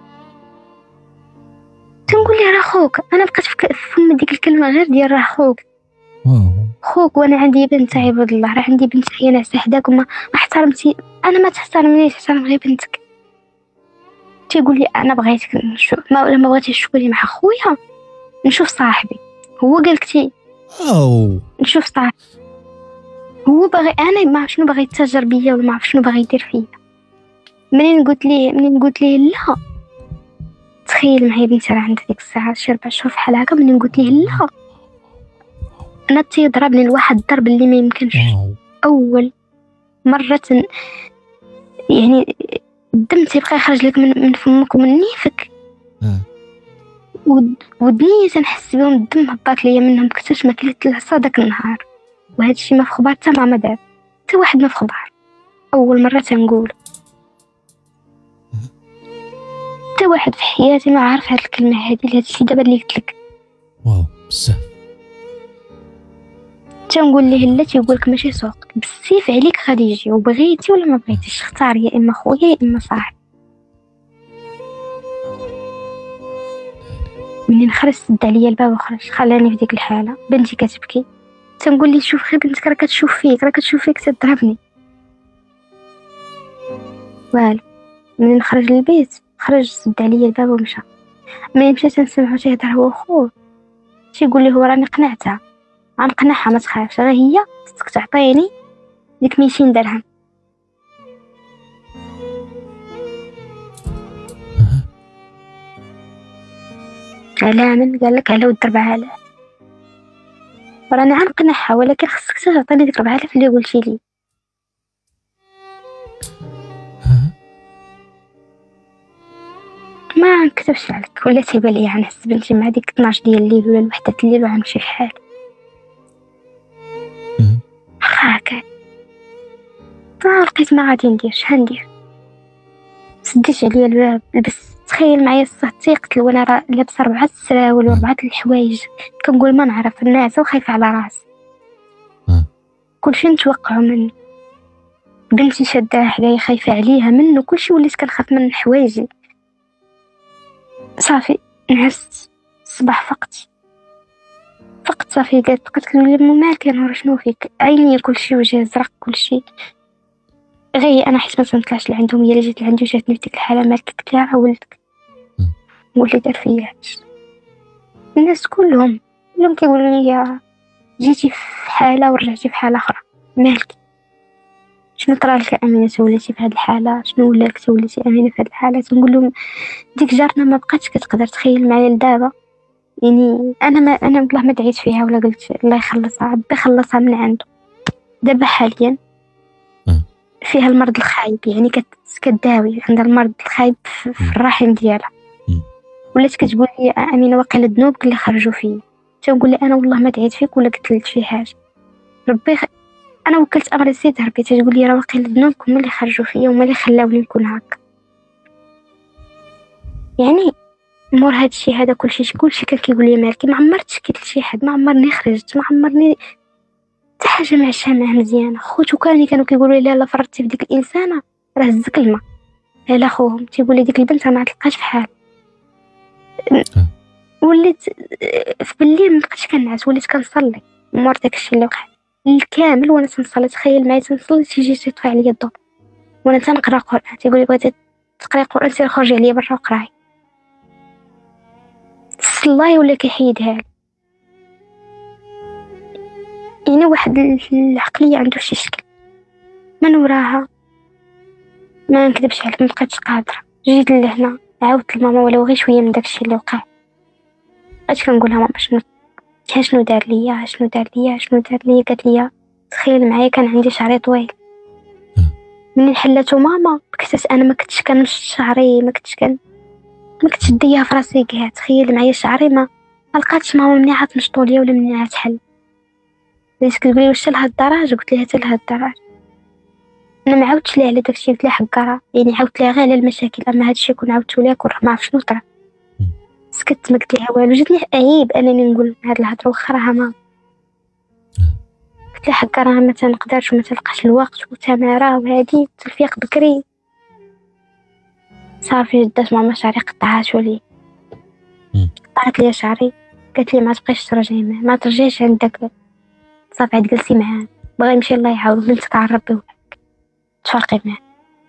تنقول لي راه خوك. انا بقيت في فم ديك الكلمه غير ديال راه خوك. خوك وانا عندي بنت عباد الله، راه عندي بنت هي ناعسه حداك وما احترمتي. انا ما تحترمنيش، تحترم غير بنتك. تيقول لي انا بغيتك نشوف ما بغيتيش تشوفني مع خويا نشوف صاحبي. هو قالكتي نشوف صاحبي. هو باغي انا ما عرف شنو باغي يتاجر بيا ولا ما عرف شنو باغي يدير فيا. منين قلت ليه لا، تخيل معايا بنتي راه عندها ديك الساعه شي 4 شهور بحال هكا. منين قلت ليه لا، انا تيضربني لواحد الضرب اللي ما يمكنش. اول مره يعني الدم تيبقى يخرج لك من فمك ومن نيفك، ودنيا تنحس بهم الدم هبط ليا منهم. كنتش ما كليت العصا داك النهار، وهذا الشيء ما في خبار حتى ماما دار، حتى واحد ما في خبار. اول مره تنقول حتى واحد في حياتي ما عارف هاد الكلمه هذه. هذا الشيء دابا اللي قلت لك واو بزاف. تنقول ليه لا، تيقول لك ماشي سوق بالسيف عليك غادي يجي، وبغيتي ولا ما بغيتيش اختار، يا اما خويا يا اما صاحبي. منين خرج سد عليا الباب وخرج، خلاني في ديك الحاله. بنتي كتبكي، تنقول لي شوف غير بنتك راه كتشوف فيك تضربني. والو. منين خرج للبيت خرج سد عليا الباب ومشى. منين مشى تنسمعو تيهضر هو وخوه، تيقول لي هو راني قنعتها، غنقنعها ما تخافش، غير هي خصك تعطيني ديك 200 درهم. على من قال لك على ود 4000. راني غنقنعها، ولكن خصك تعطيني ديك 4000 اللي قلتي لي. ما نكتبش عليك، ولا تيبان لي غنحس بنتي مع ديك 12 ديال الليل ولا الوحده الليل وغنمشي في حالي هكا. لقيت ما غادي ندير، شحال ندير؟ سديت عليا الباب لبس. تخيل معايا الصهد تيقتل وانا راه لابسه 4 السراول و4 الحوايج. كنقول ما نعرف الناس وخايفه على راسي. كلشي نتوقعوا منه. بنتي شادها حدايا خايفه عليها منه، كلشي وليت كنخاف من حوايجي. صافي نعست الصباح فقت صافي قالت تقول لي مالك انا شنو فيك، عيني كلشي وجه زرق كلشي غير انا حيت ما تنطلعش لعندهم. هي اللي جات لعندي وجاتني في ديك الحاله مالك، قلت لها راه ولدك. واللي دار فيا هادشي الناس كلهم كيقولوا لي جيتي في حاله ورجعتي في حاله اخرى، مالك شنو طرا لك امينه وليتي في هذه الحاله، شنو ولاك وليتي امينه في هذه الحاله؟ تنقول لهم ديك جارنا ما بقاتش كتقدر تخيل معايا لدابا. يعني انا والله ما دعيت فيها ولا قلت الله يخلصها، ربي خلصها من عنده. دابا حاليا فيها المرض الخايب، يعني كتداوي عندها المرض الخايب في الرحم ديالها. ولات كتقول لي امينه واقيلا ذنوبك اللي خرجوا فيا. تنقول لي انا والله ما دعيت فيك ولا قلت لك شي حاجه، ربي انا وكلت امر السيد ربي. تقول لي راه واقيلا ذنوبك هما اللي خرجوا فيا وهما اللي خلاوني نكون هكا. يعني مور هادشي هذا كلشي كان كيقول لي مالكي، ما عمرت شكيت لشي حد، ما عمرني خرجت، ما عمرني حتى حاجه ما عشتها معاه مزيانه. خوتو كانوا كيقولوا لي لا فرطتي في ديك الانسانه راه هزك الماء. لا خوهم تيقول لي ديك البنت ما تلقاش في حال. وليت في بالليل ما بقيتش كنعس، وليت كنصلي مور داكشي اللي وقع الكامل وانا تنصلي. تخيل معايا تنصلي تيجي تطفى عليا الضوء وانا تنقرا قران. تيقول لي بغيتي تقراي قران سير خرجي عليا برا وقراي. صلاي ولا كيحيدها لي. يعني واحد العقليه عنده شي شكل من وراها. ما نكذبش عليك ما بقيتش قادره. جيت لهنا عاودت لماما ولو غير شويه من داكشي اللي وقع. بقيت كنقولها ماما شنو دار ليا قالت لي تخيل معايا كان عندي شعري طويل. منين حلاتو ماما بكيت انا ما كنتش كنمشط شعري، ما كنتش ديها في راسي كاع. تخيل معايا شعري ما لقاتش ماما منين عاد نشطو ليا ولا منين عاد حل. بدات كتقولي واش لهاد الدرجه؟ قلت لها حتى لهاد الدرجه. انا ما عاودتش ليها على داكشي، قلت لها حكره يعني عاودت ليها غير على المشاكل، اما هادشي كون عاودتو ليها كون ما عرف شنو طرا. سكت ما قلت لها والو. جاتني عيب انني نقول هاد الهضره واخا راها ما قلت لها حكا راه ما تنقدرش وما تلقاش الوقت وتماره وهادي تلفيق بكري. صافي جدات ماما شعري قطعاتو لي، قطعت لي شعري. قالت لي ما تبقيش ترجعي معاه، ما ترجعيش عندك، صافي عاد جلسي معاه، بغا يمشي الله يعاود بنتك على ربي وحدك تفرقي معاه.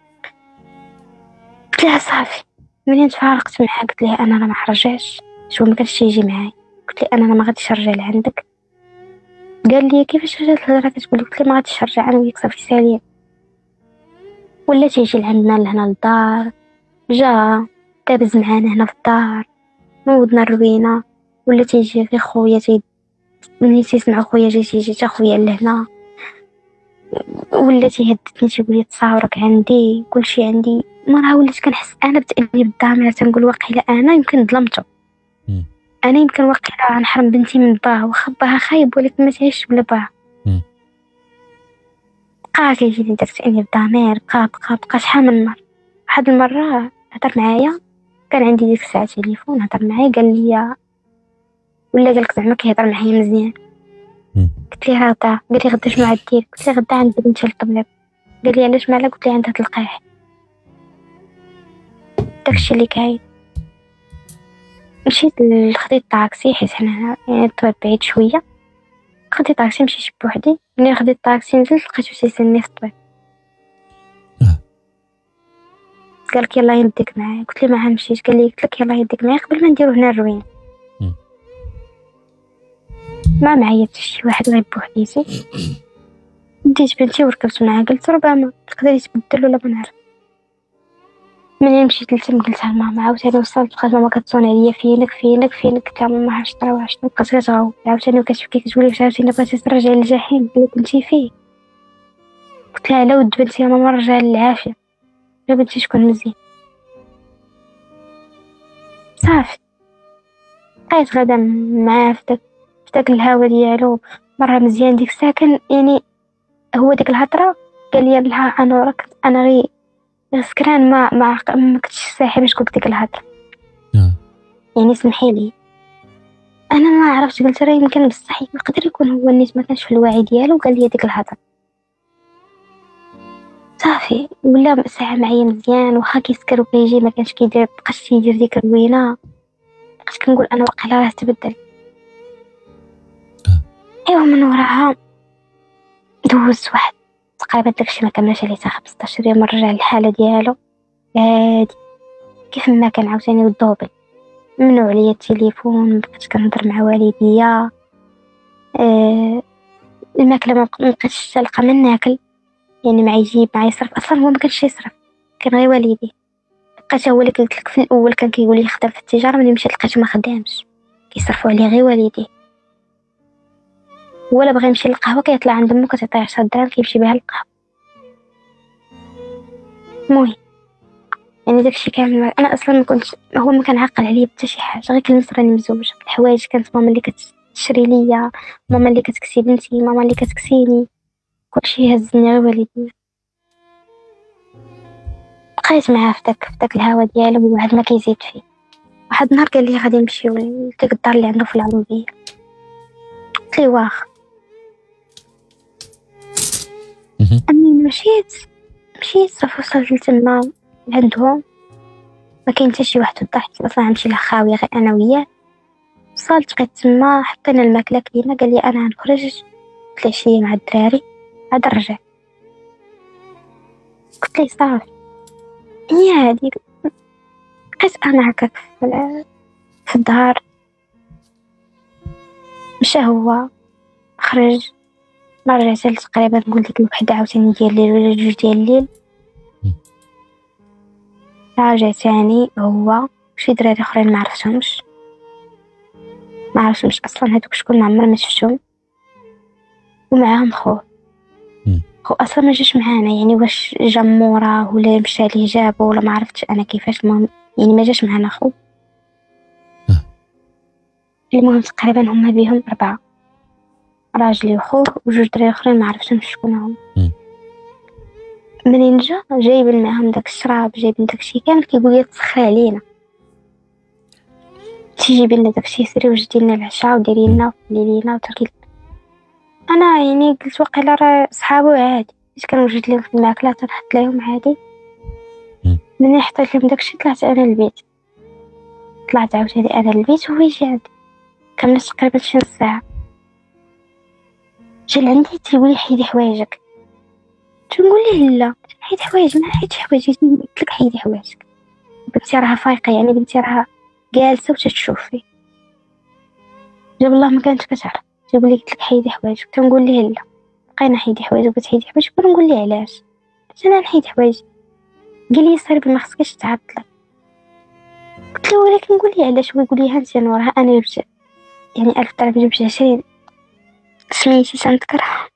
قلت لها صافي. منين تفارقت معاه قلت لها انا ما حرجعش، شو ما كانش يجي معايا. قلت له انا ما غاديش نرجع لعندك. قال لي كيفاش هاد الهضره كتقولي؟ قلت له ما غاديش نرجع انا وياك صافي ساليه. ولا تيجي لعندنا لهنا للدار، جا دابز معانا هنا في الدار، نوضنا الروينه. ولا تيجي غير خويا ملي تيسمع خويا تيجي حتى خويا لهنا. ولا تيهددني تيقول لي تصاورك عندي كلشي عندي. مرة وليت كنحس انا بتأنيب الضمير، تنقول واقيلا انا يمكن ظلمته، انا يمكن واقيلا نحرم بنتي من باها واخا باها خايب ولكن ما تعيش بلا باها. بقى كيجيني داك تأنيب الضمير بقى شحال من مرة. واحد المرة هضر معايا، كان عندي ديك الساعة تليفون، هضر معايا قال لي ولا قالك زعما كيهضر معايا مزيان. قلت ليه غدا. قال لي غدا شنو عندي؟ قلت ليه غدا عندي بنتي للطبيب. قال لي علاش مالك؟ قلت ليه عندها تلقاح. داكشي اللي كاين. مشيت خديت طاكسي حيت حنا يعني الطبيب بعيد شويه. خديت طاكسي مشيت بوحدي. ملي خديت طاكسي نزلت لقيتو تيسني في الطبيب. قالك يلا يديك معايا. قلت ليه ما غنمشيش. قال لي قلت لك يلا يديك معايا قبل ما نديرو هنا الروين. ما معايا حتى شي واحد غير بوحديتي. ديت بنتي وركبت معاها. قلت ربما تقدري يتبدل ولا ما نعرف. منين مشيت لتم قلتها لماما. عاوتاني وصلت بقات ماما كتصون عليا فينك. قلت لها ماما عرفتش طرا واش بقات كتغاوب عاوتاني وكتبكي كتقول لي واش عاوتاني بغيتي ترجعي للجحيم اللي كنتي فيه. قلت لها لا ود بنتي يا ماما رجعي للعافيه، لا بنتي شكون مزيان. صافي بقيت غدا معاه في داك الهوا ديالو مره مزيان. ديك الساعه كان يعني هو ديك الهضره قال لي لها انا راك انا غير سكران ما كنتش صاحي باش قلت ديك الهضره. يعني سمحي لي انا ما عرفتش. قلت راه يمكن بصح يقدر يكون هو النيت ما كانش في الوعي ديالو قال لي ديك الهضره. صافي ولا ساعه معايا مزيان، واخا كيسكر وكيجي ما كانش كيدير بقاش تيدير ديك الروينه. بقيت كنقول انا واقيلا راه تبدل. ايوا من وراها دوز واحد تقريبا داكشي ما كملش عليه حتى 15 يوم، رجع للحاله ديالو عادي كيف ما كان عاوتاني والدوبل. ممنوع عليا التليفون، مبقيتش كنهضر مع والديا، الماكله ما بقيتش تلقى من ناكل، يعني ما يجيب ما يصرف، اصلا هو ما كانش يصرف، كان غير والدي. بقيت هو اللي قلت لك في الاول كان كيقول لي خدام في التجاره، ملي مشيت لقيته ما خدامش، كيصرفوا عليه غير والدي. ولا بغى يمشي للقهوه كيطلع عند امو كتعطيه 10 دراهم كيمشي بها للقهوه. المهم يعني داكشي كامل انا اصلا ما كنتش، هو ما كان عاقل عليا حتى شي حاجه، غير كلمه راني مزوجه. الحوايج كانت ماما اللي كتشري ليا، ماما اللي كتكسي بنتي، ماما اللي كتكسيني، كلشي هزني غير والدي. بقيت معاه في داك الهوا ديالو وواحد ما كيزيد فيه. واحد النهار قال لي غادي نمشيو لديك الدار اللي عنده في العربيه، قلت لي واخا. اني مشيت صافي وصلت لتما عندهم، ما كاين حتى شي واحد في الدار حيت اصلا غنمشي لخاويه غير انا وياه. وصلت بقيت تما، حطينا الماكله كلينا، قال لي انا غنخرج، قلت له شي مع الدراري عاد نرجع. قلت لي صافي. هي هادي بقيت انا هكاك في الدار. مشى هو خرج، ما رجعت تقريبا نقول لك الوحده عاوتاني ديال الليل ولا جوج ديال الليل. راجع تاني هو شي دراري اخرين ما عرفتهمش اصلا، هذوك شكون ما عمري ما شفتهم، ومعاهم خوه اصلا ما جاش معانا، يعني واش جا موراه ولا مشى ليه جابو ولا ما عرفتش انا كيفاش. المهم يعني ما جاش معانا خو. المهم تقريبا هما بيهم 4 راجلي وخوه وجوج دراري اخرين ما عرفتهمش شكون هم. منين جا جايب معاهم داك الشراب، جايب داكشي كامل، كيقول لي تسخري علينا، تجيبي لنا داكشي سري وجدي لنا العشاء وديري لنا وليلينا وتركي. انا يعني قلت واقيلا راه صحابو عادي، حيت كنوجد لهم في الماكله تنحط لهم عادي. منين حطيت لهم داكشي طلعت انا للبيت، طلعت عاوتاني انا للبيت وهو يجي عندي. كملت تقريبا شي نص ساعه، جا لعندي تيقول لي حيدي حوايجك. تنقول ليه لا حيد حوايج، ما حيدش حوايجي، قلت لك حيدي حوايجك. بنتي راها فايقه، يعني بنتي راها جالسه وتتشوف فيه. جاب الله ما كانت كتعرف، تقول لي قلت لك حيدي حوايجك. تنقول ليه لا، بقينا حيدي حوايجك، قلت حيدي حوايجك، ونقول ليه علاش، قلت انا نحيد حوايجي. قال لي صاحبي ما خصكش تعطل. قلت له ولكن قول لي علاش. هو يقول لي ها انت نورها انا جبت يعني 1000 درهم، جبت 20 سميتي تنذكرها.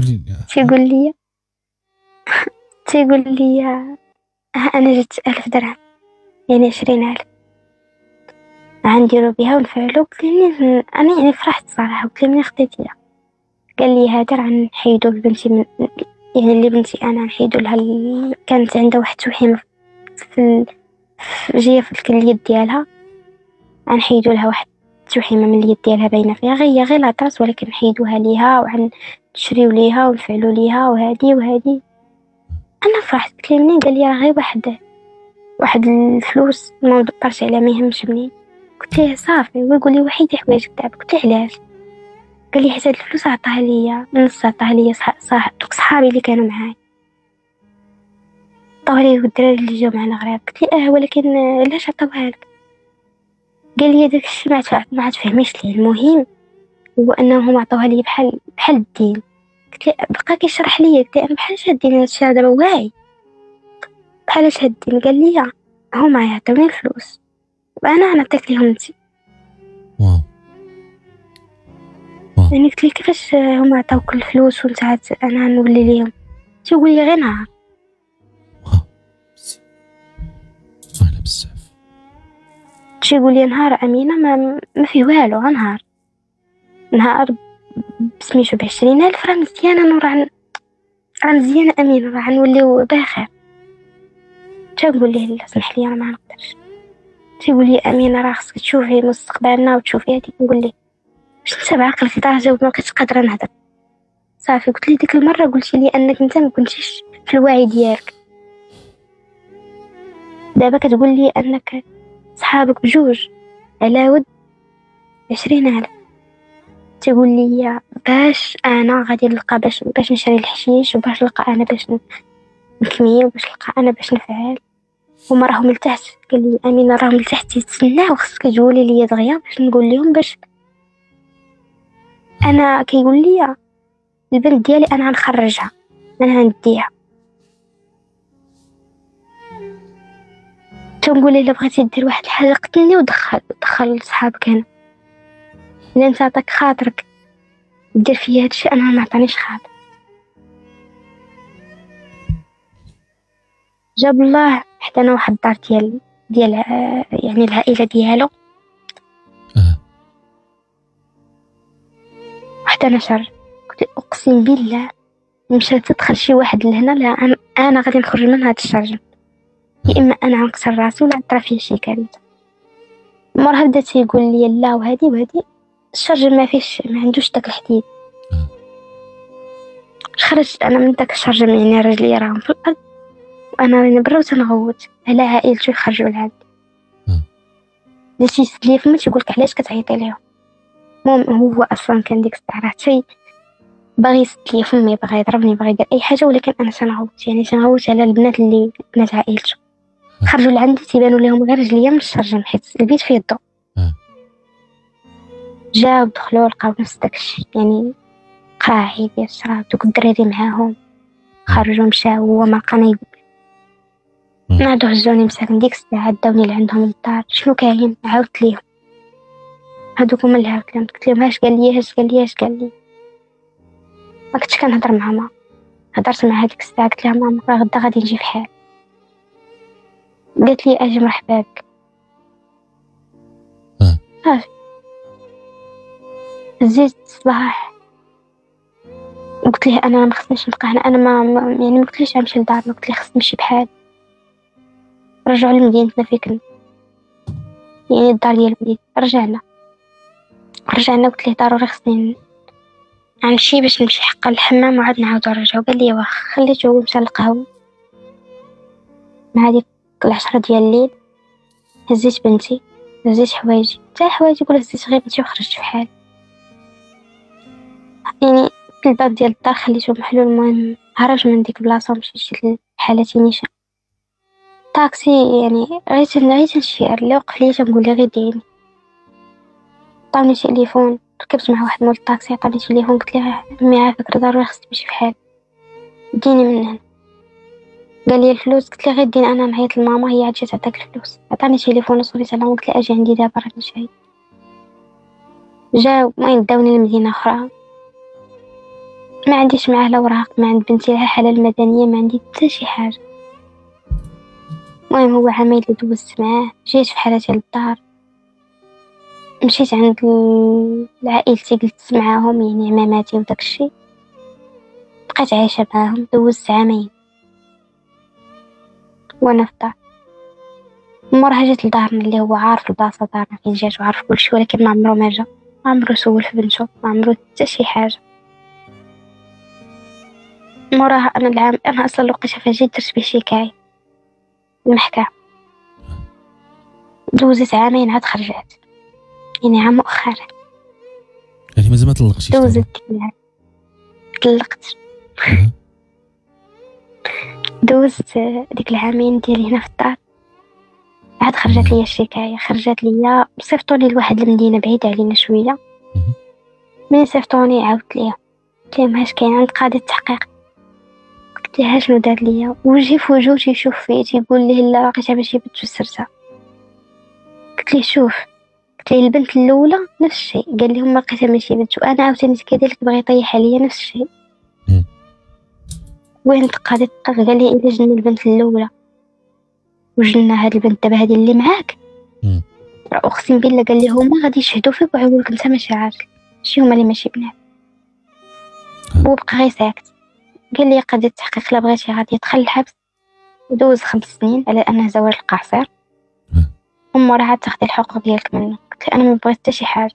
تيقول لي ها انا جبت 1000 درهم يعني 20,000 غنديرو بها ونفعلو. قلت له انا يعني فرحت صراحه، قلت له منين خديتيها؟ قال لي هذا راه نحيدو لبنتي من يعني اللي بنتي انا نحيدو لها كانت عندها واحد التوحيمه في جايه في اليد ديالها، غنحيدو لها واحد التوحيمه من اليد ديالها باينه فيها غير لاطراس، ولكن نحيدوها ليها وغنشريو ليها ونفعلو ليها وهادي. انا فرحت. قلت له منين؟ قال لي راه غير واحد الفلوس ما ندبرش عليها، ما يهمش منين. قلت له صافي. ويقول لي وحيدي حوايجك تاعك. قلت له علاش؟ قال لي حيت هاد الفلوس عطاها ليا نص، عطاها ليا صحابي اللي كانوا معايا، عطاوها لي الدراري اللي جاو معنا غراب. قلت له ولكن علاش عطاوها لك؟ قال لي داك الشيء ما تفهميش ليه، المهم هو انهم عطاوها لي بحال الدين. قلت له بقى كيشرح لي، قلت له بحال الدين هادشي دابا واعي بحال الدين. قال لي هما يعطوني الفلوس وانا نعطيك ليهم انت. واو يعني قلت لي كيفاش هما عطاوك الفلوس وانت انا نولي ليهم؟ تقول لي غير نهار. سهله بزاف. تيقول لي نهار امينه ما فيه والو، نهار بسميتو ب20,000 راه مزيانه، راه مزيانه امينه، راه غنوليو بخير. تنقول ليه لا سمح لي انا ما نقدرش. تيقول لي امينه راه خصك تشوفي مستقبلنا وتشوفي هادي. نقول ليه واش انت بعقلك لدرجه ما بقيتش قادره نهضر؟ صافي. قلت لي ديك المره قلتي لي انك انت ما كنتيش في الوعي ديالك، دابا كتقول لي انك صحابك بجوج على ود 20,000. تقول لي باش انا غادي نلقى باش نشري الحشيش، وباش نلقى انا باش نكمي، وباش نلقى انا باش نفعل. هما راهم لتحت. قال لي امينه راهم لتحت يتسناو، خصك تقولي لي دغيا باش نقول لهم. باش انا كيقول لي البنت ديالي انا غنخرجها، انا غنديها. تنقول الا بغيتي دير واحد الحاجه قتلني ودخل لصحابك هنا. الا انت عطاك خاطرك دير فيا هادشي انا ما عطانيش خاطر. جاب الله حتى انا واحد الدار ديال يعني العائله ديالو. حتى انا شر قلت اقسم بالله مشات تدخل شي واحد لهنا، لا انا غادي نخرج من هاد الشرجم. يا اما انا غنكسر راسي ولا طرا فيا شي كارثه. مرة بدا تيقول لي لا وهادي الشرجم ما فيش، ما عندوش داك الحديد. خرجت انا من داك الشرجم، يعني رجلي راهم في الارض وانا راني برا وتنغوت على عائلتي يخرجوا لعندي. داكشي يسد فما تيقولك علاش كتعيطي ليهم. المهم هو اصلا كان ديك الساعه حتى باغي يسد لي فمي، باغي يضربني، باغي يدير اي حاجه، ولكن انا تنغوت، يعني تنغوت على البنات اللي بنات عائلته خرجوا لعندي تيبانوا لهم غير رجليا من الشرجم حيت البيت فيه الضوء. جاو دخلوا لقاو نفس داكشي، يعني قراعي ديال الشراب. دوك الدراري معاهم خرجوا مشاو، هو ما لقاني يقول. ناضو هزوني مساكن ديك الساعه داوني لعندهم للدار. شنو كاين؟ عاودت ليهم هادوك هما اللي عاودت لهم. قلت لهم اش قال لي ما كنتش كنهضر مع ماما. هضرت مع هذيك الساعه قلت لها ماما راه غدا غادي نجي في حال. قالت لي اجي مرحبا بك. صافي زيت الصباح قلت ليه انا ما خصنيش نبقى هنا. انا يعني ما قلتليش نمشي لدارنا، قلت ليه خصني نمشي بحال. رجعوا لمدينتنا فين كنا، يعني الدار ديال وليدي. رجعنا قلت ليه ضروري خصني نمشي باش نمشي حق الحمام وعاد نعاود نرجع. قال لي واخا. خليته هو مشى للقهوه مع ديك 10 ديال الليل. هزيت بنتي، هزيت حوايجي، حتى حوايجي كلها هزيت غير بنتي وخرجت في حال. يعني الباب ديال الدار خليته محلول. المهم هرج من ديك البلاصه ومشيت لحالتي نيشان. طاكسي يعني غيت نشير اللي وقف لي تنقول لي غير ديني. عطاوني تليفون، ركبت مع واحد مول الطاكسي عطاني تليفون. قلت ليه امي عافاك ضروري خصني نمشي في حال، ديني من هنا. قال لي الفلوس. قلت ليه غير ديني انا نعيط لماما هي عاد جات تعطيك الفلوس. عطاني تليفون وصوريت على. قلت ليه اجي عندي دابا راني شاي. جاو المهم داوني لمدينه اخرى. ما عنديش معاه لا اوراق، ما عند بنتي لها حاله المدنيه، ما عندي حتى شي حاجه. المهم هو عامل لي دوزت معاه. جيت في حالتي للدار، مشيت عند عائلتي جلست معاهم، يعني عماماتي وداك الشيء. بقيت عايشه معاهم. دوزت عامين وانا في الدار. مرة جيت لدارنا اللي هو عارف البلاصه دارنا فين جات وعارف كل شيء، ولكن ما عمره ما جا، ما عمره سول في بنته، ما عمره حتى شي حاجه. موراها انا العام انا اصلا لقيتها فين جيت درت به شكايه المحكمه. دوزت عامين عاد خرجت، يعني عام مؤخرا. يعني مازال ما طلقتيش؟ طلقت. دوزت ديك العامين ديالي هنا في الدار. عاد خرجت لي الشكايه، خرجت لي صيفطوني لواحد المدينه بعيده علينا شويه. من صيفطوني عاودت ليها قلت لهم اش كاين عند قاضي التحقيق. قلت لها شنو دار ليا؟ وجهي في وجهه تيشوف فيا تيقول لي لا لقيتها ماشي بنت وسرتها. قلت ليه شوف، قلت ليه البنت الاولى نفس الشيء قال لي هما لقيتها ماشي بنت، وانا عاوتاني كذلك بغى يطيح عليا نفس الشيء. وين قاضي التحقيق قال لي الا جن البنت الاولى وجنا هاد البنت دابا هادي اللي معاك، اقسم بالله قال لي هما غادي يشهدوا فيك ويقولوا لك انت ماشي عارف شي هما اللي ماشي بنات. وبقى غير ساكت. قال لي قاضي التحقيق لا بغيتي غادي يدخل الحبس ودوز 5 سنين على انه زواج القاصر، ومن راه تاخدي الحقوق ديالك منه. قلت انا ما بغيت حتى شي حاجه.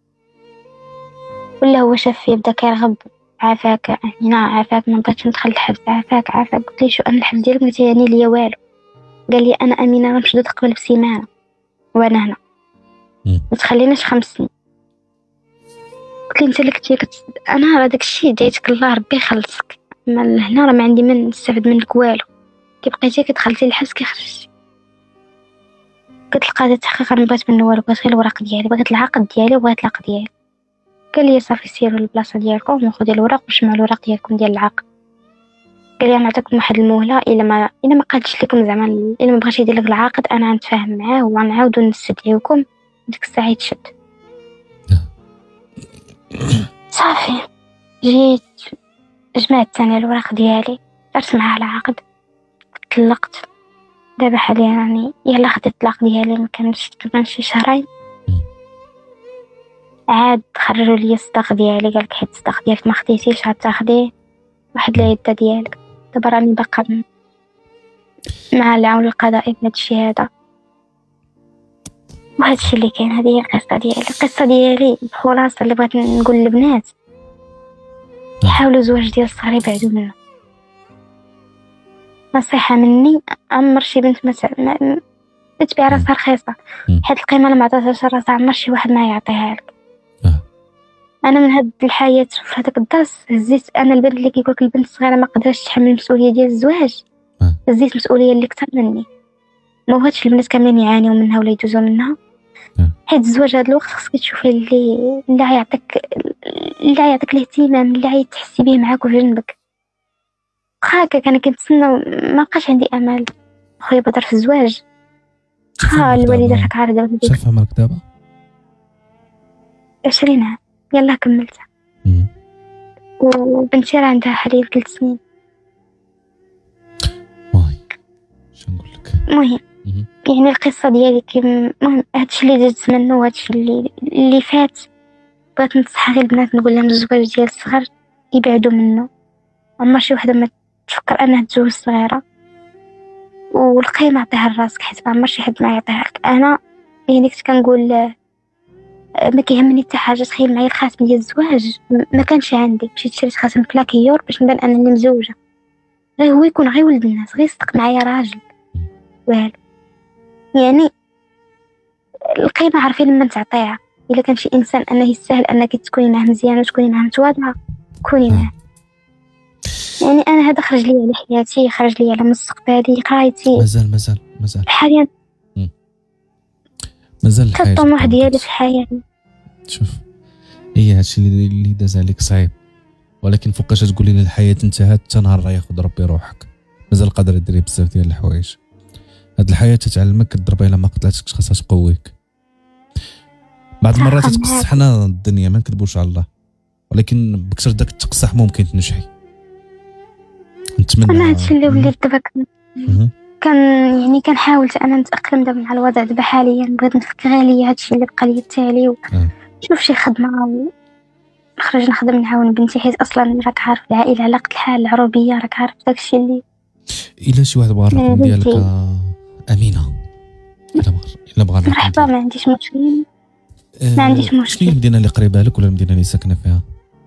ولا هو شاف فيه بدا كيرغب، عافاك هنا عافاك ما بغيتش ندخل الحبس، عافاك. قلت لي شو انا الحبس ديالك ما تيعني ليا والو. قال لي انا امينه غنمشي ندخل قبل بسيمانه وانا هنا. ما تخليناش 5 سنين. قلت لي انت اللي كنتي انا راه داكشي دعيتك الله ربي يخلصك، اما هنا راه ما عندي من نستافد منك والو، كي بقيتي كتخلتي الحبس كي خرجتي. كتلقى هذا التحقيق ما بغيت منه والو، بغيت غير الوراق ديالي، بغيت العقد ديالي وبغيت العقد ديالي. قال لي صافي سيروا للبلاصه ديالكم وخذوا الوراق وجمعوا الوراق ديالكم ديال العقد. قال لي نعطيكم واحد المهله، الا ما قادش لكم زعما الا ما بغاش يدير لك العقد انا غنتفاهم معاه وغنعاودو نستدعيوكم. ديك الساعه يتشد. صافي جيت جمعت ثاني الوراق ديالي، درت معاه العقد، طلقت. دابا حاليا يعني يلا خديت الطلاق ديالي، ما كانش تقريبا شي شهرين. عاد خرجوا لي الصداق ديالي، قالك حيت الصداق ديالك ما خديتيش عاد تاخديه واحد العده ديالك. دابا راني باقا مع العون القضائي بهذا الشيء هذا، وهذا الشيء اللي كاين. هذه هي القصه ديالي بخلاصه اللي بغيت نقول للبنات يحاولوا الزواج ديال الصغار يبعدوا منه. نصيحه مني، عمر شي بنت ما تبيع راسها رخيصه، حيت القيمه اللي ما عطاتهاش راسها عمر شي واحد ما يعطيها لك. انا من هاد الحياه في هذاك الدرس هزيت انا البنت اللي كيقولك البنت الصغيره ما قدرتش تحمل المسؤوليه ديال الزواج، هزيت مسؤوليه اللي اكثر مني. ما بغيتش البنات كاملين يعانيو منها ولا يدوزوا منها، حيت الزواج هذا الوقت خصك تشوفي اللي غيعطيك الاهتمام، اللي غيتحسي به معاك وجنبك. هكا كان كنتسنى، ما بقاش عندي امل خويا بدر في الزواج. الوالده راك عارفه شاف عمرك دابا 20 عام، يلا كملتها. وبنتي راه عندها حاليا 3 سنين. شنو نقول لك، المهم يعني القصه ديالي المهم هادشي اللي درت منه وهادشي اللي فات. بغيت نصح غير البنات نقول لهم الزواج ديال الصغر يبعدوا منه. عمر شي وحده ما تفكر انها تزوج صغيره، والقيمه عطيها لراسك، حيت عمر شي حد ما يعطيها لك. انا يعني كنت كنقول ما كيهمني حتى حاجه. تخيل معايا الخاتم ديال الزواج ما كانش عندي، مشيت شريت خاتم بلاكيور باش نبان انني مزوجه. غير هو يكون غير ولد الناس، غير يصدق معايا راجل والو. يعني القيمه عارفين لما تعطيها. الا كان شي انسان انه يستاهل انك تكوني معاه مزيانه وتكوني معاه متواضعه، كوني معاه. يعني انا هذا خرج لي على حياتي، خرج لي على مستقبلي، قرايتي. مازال حاليا مازال الحياه الطموح ديالي في الحياه. شوف هي هادشي اللي داز عليك صعيب، ولكن فوقاش تقولي لي الحياه انتهت حتى نهار راه ياخذ ربي روحك. مازال قادر ديري بزاف ديال الحوايج. هاد الحياه تتعلمك كضربها الا ما قتلاتكش، خاصها تقويك. بعض المرات تقصحنا الدنيا، ما نكذبوش على الله، ولكن بكثر داك التقصح ممكن تنجحي. نتمنى. انا هادشي اللي وليت دابا كان حاولت انا نتاقلم دابا مع الوضع. دابا حاليا بغيت نفك غير ليا هادشي اللي بقى لي التالي ونشوف شي خدمه نخرج نخدم نعاون بنتي، حيت اصلا راك عارف العائله علاقه الحال العروبيه، راك عارف داكشي اللي الا شي واحد بغى الرقم ديالك امينه، الا بغى مرحبا، ما عنديش مشكل. ما عنديش مشكل. شنو المدينه اللي قريبه لك ولا المدينه اللي ساكنه فيها؟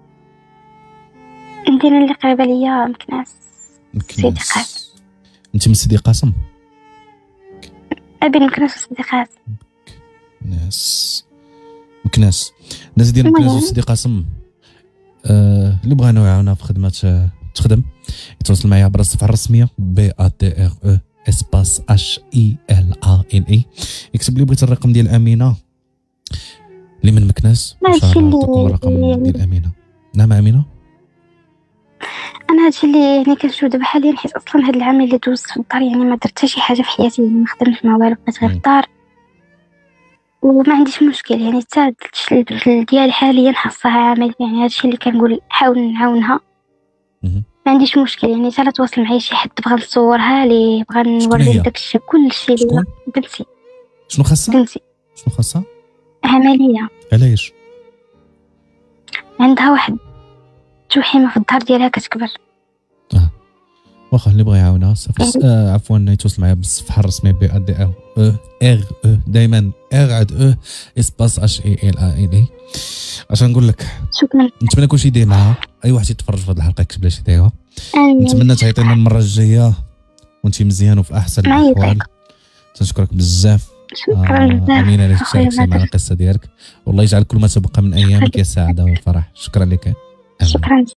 المدينه اللي قريبه ليا مكناس. سيدي قاسم. انت من سيدي قاسم؟ ابي مكناس وسيدي قاسم. مكناس الناس ديال مكناس وسيدي قاسم اللي بغا يعاونها في خدمه تخدم يتواصل معايا عبر الصفحه الرسميه BADRE اسباس HELANE. يكتب لي بغيت الرقم ديال امينه اللي من مكناس. ماشي نعطيكم الرقم ديال امينه. نعم امينه، انا هادشي اللي يعني كنشوف دابا حاليا، حيت اصلا هاد العام اللي دوزت في الدار يعني ما درت حتى شي حاجه في حياتي، يعني ما خدمتش مع والو، بقيت غير في الدار وما عنديش مشكل. يعني حتى الشغل ديالي حاليا حصها عامل، يعني هادشي اللي كنقول حاول نعاونها. ما عنديش مشكل، يعني حتى تواصل معايا شي حد بغى نصورها ليه، بغى نوريه داكشي كلشي. بنتي. شنو خاصها؟ بنتي شنو خاصها؟ عمليه. علاش؟ عندها واحد توحيمه في الظهر ديالها كتكبر. واخا اللي بغى يعاونها صافي. عفوا يتواصل معايا بالصفحه الرسميه BADRE دائما عاد اسباس HELANE. اش نقول لك؟ شكرا. نتمنى كلشي يدير معاها. اي واحد يتفرج في هذه الحلقه يكتب لها شي دايره. نتمنى تعيطينا المره الجايه وانت مزيان وفي احسن الاحوال. تنشكرك بزاف. شكرا بزاف. امين عليك تشاركتي مع القصه ديالك، والله يجعل كل ما تبقى من ايامك يا سعاده والفرح. شكرا لك. شكرا.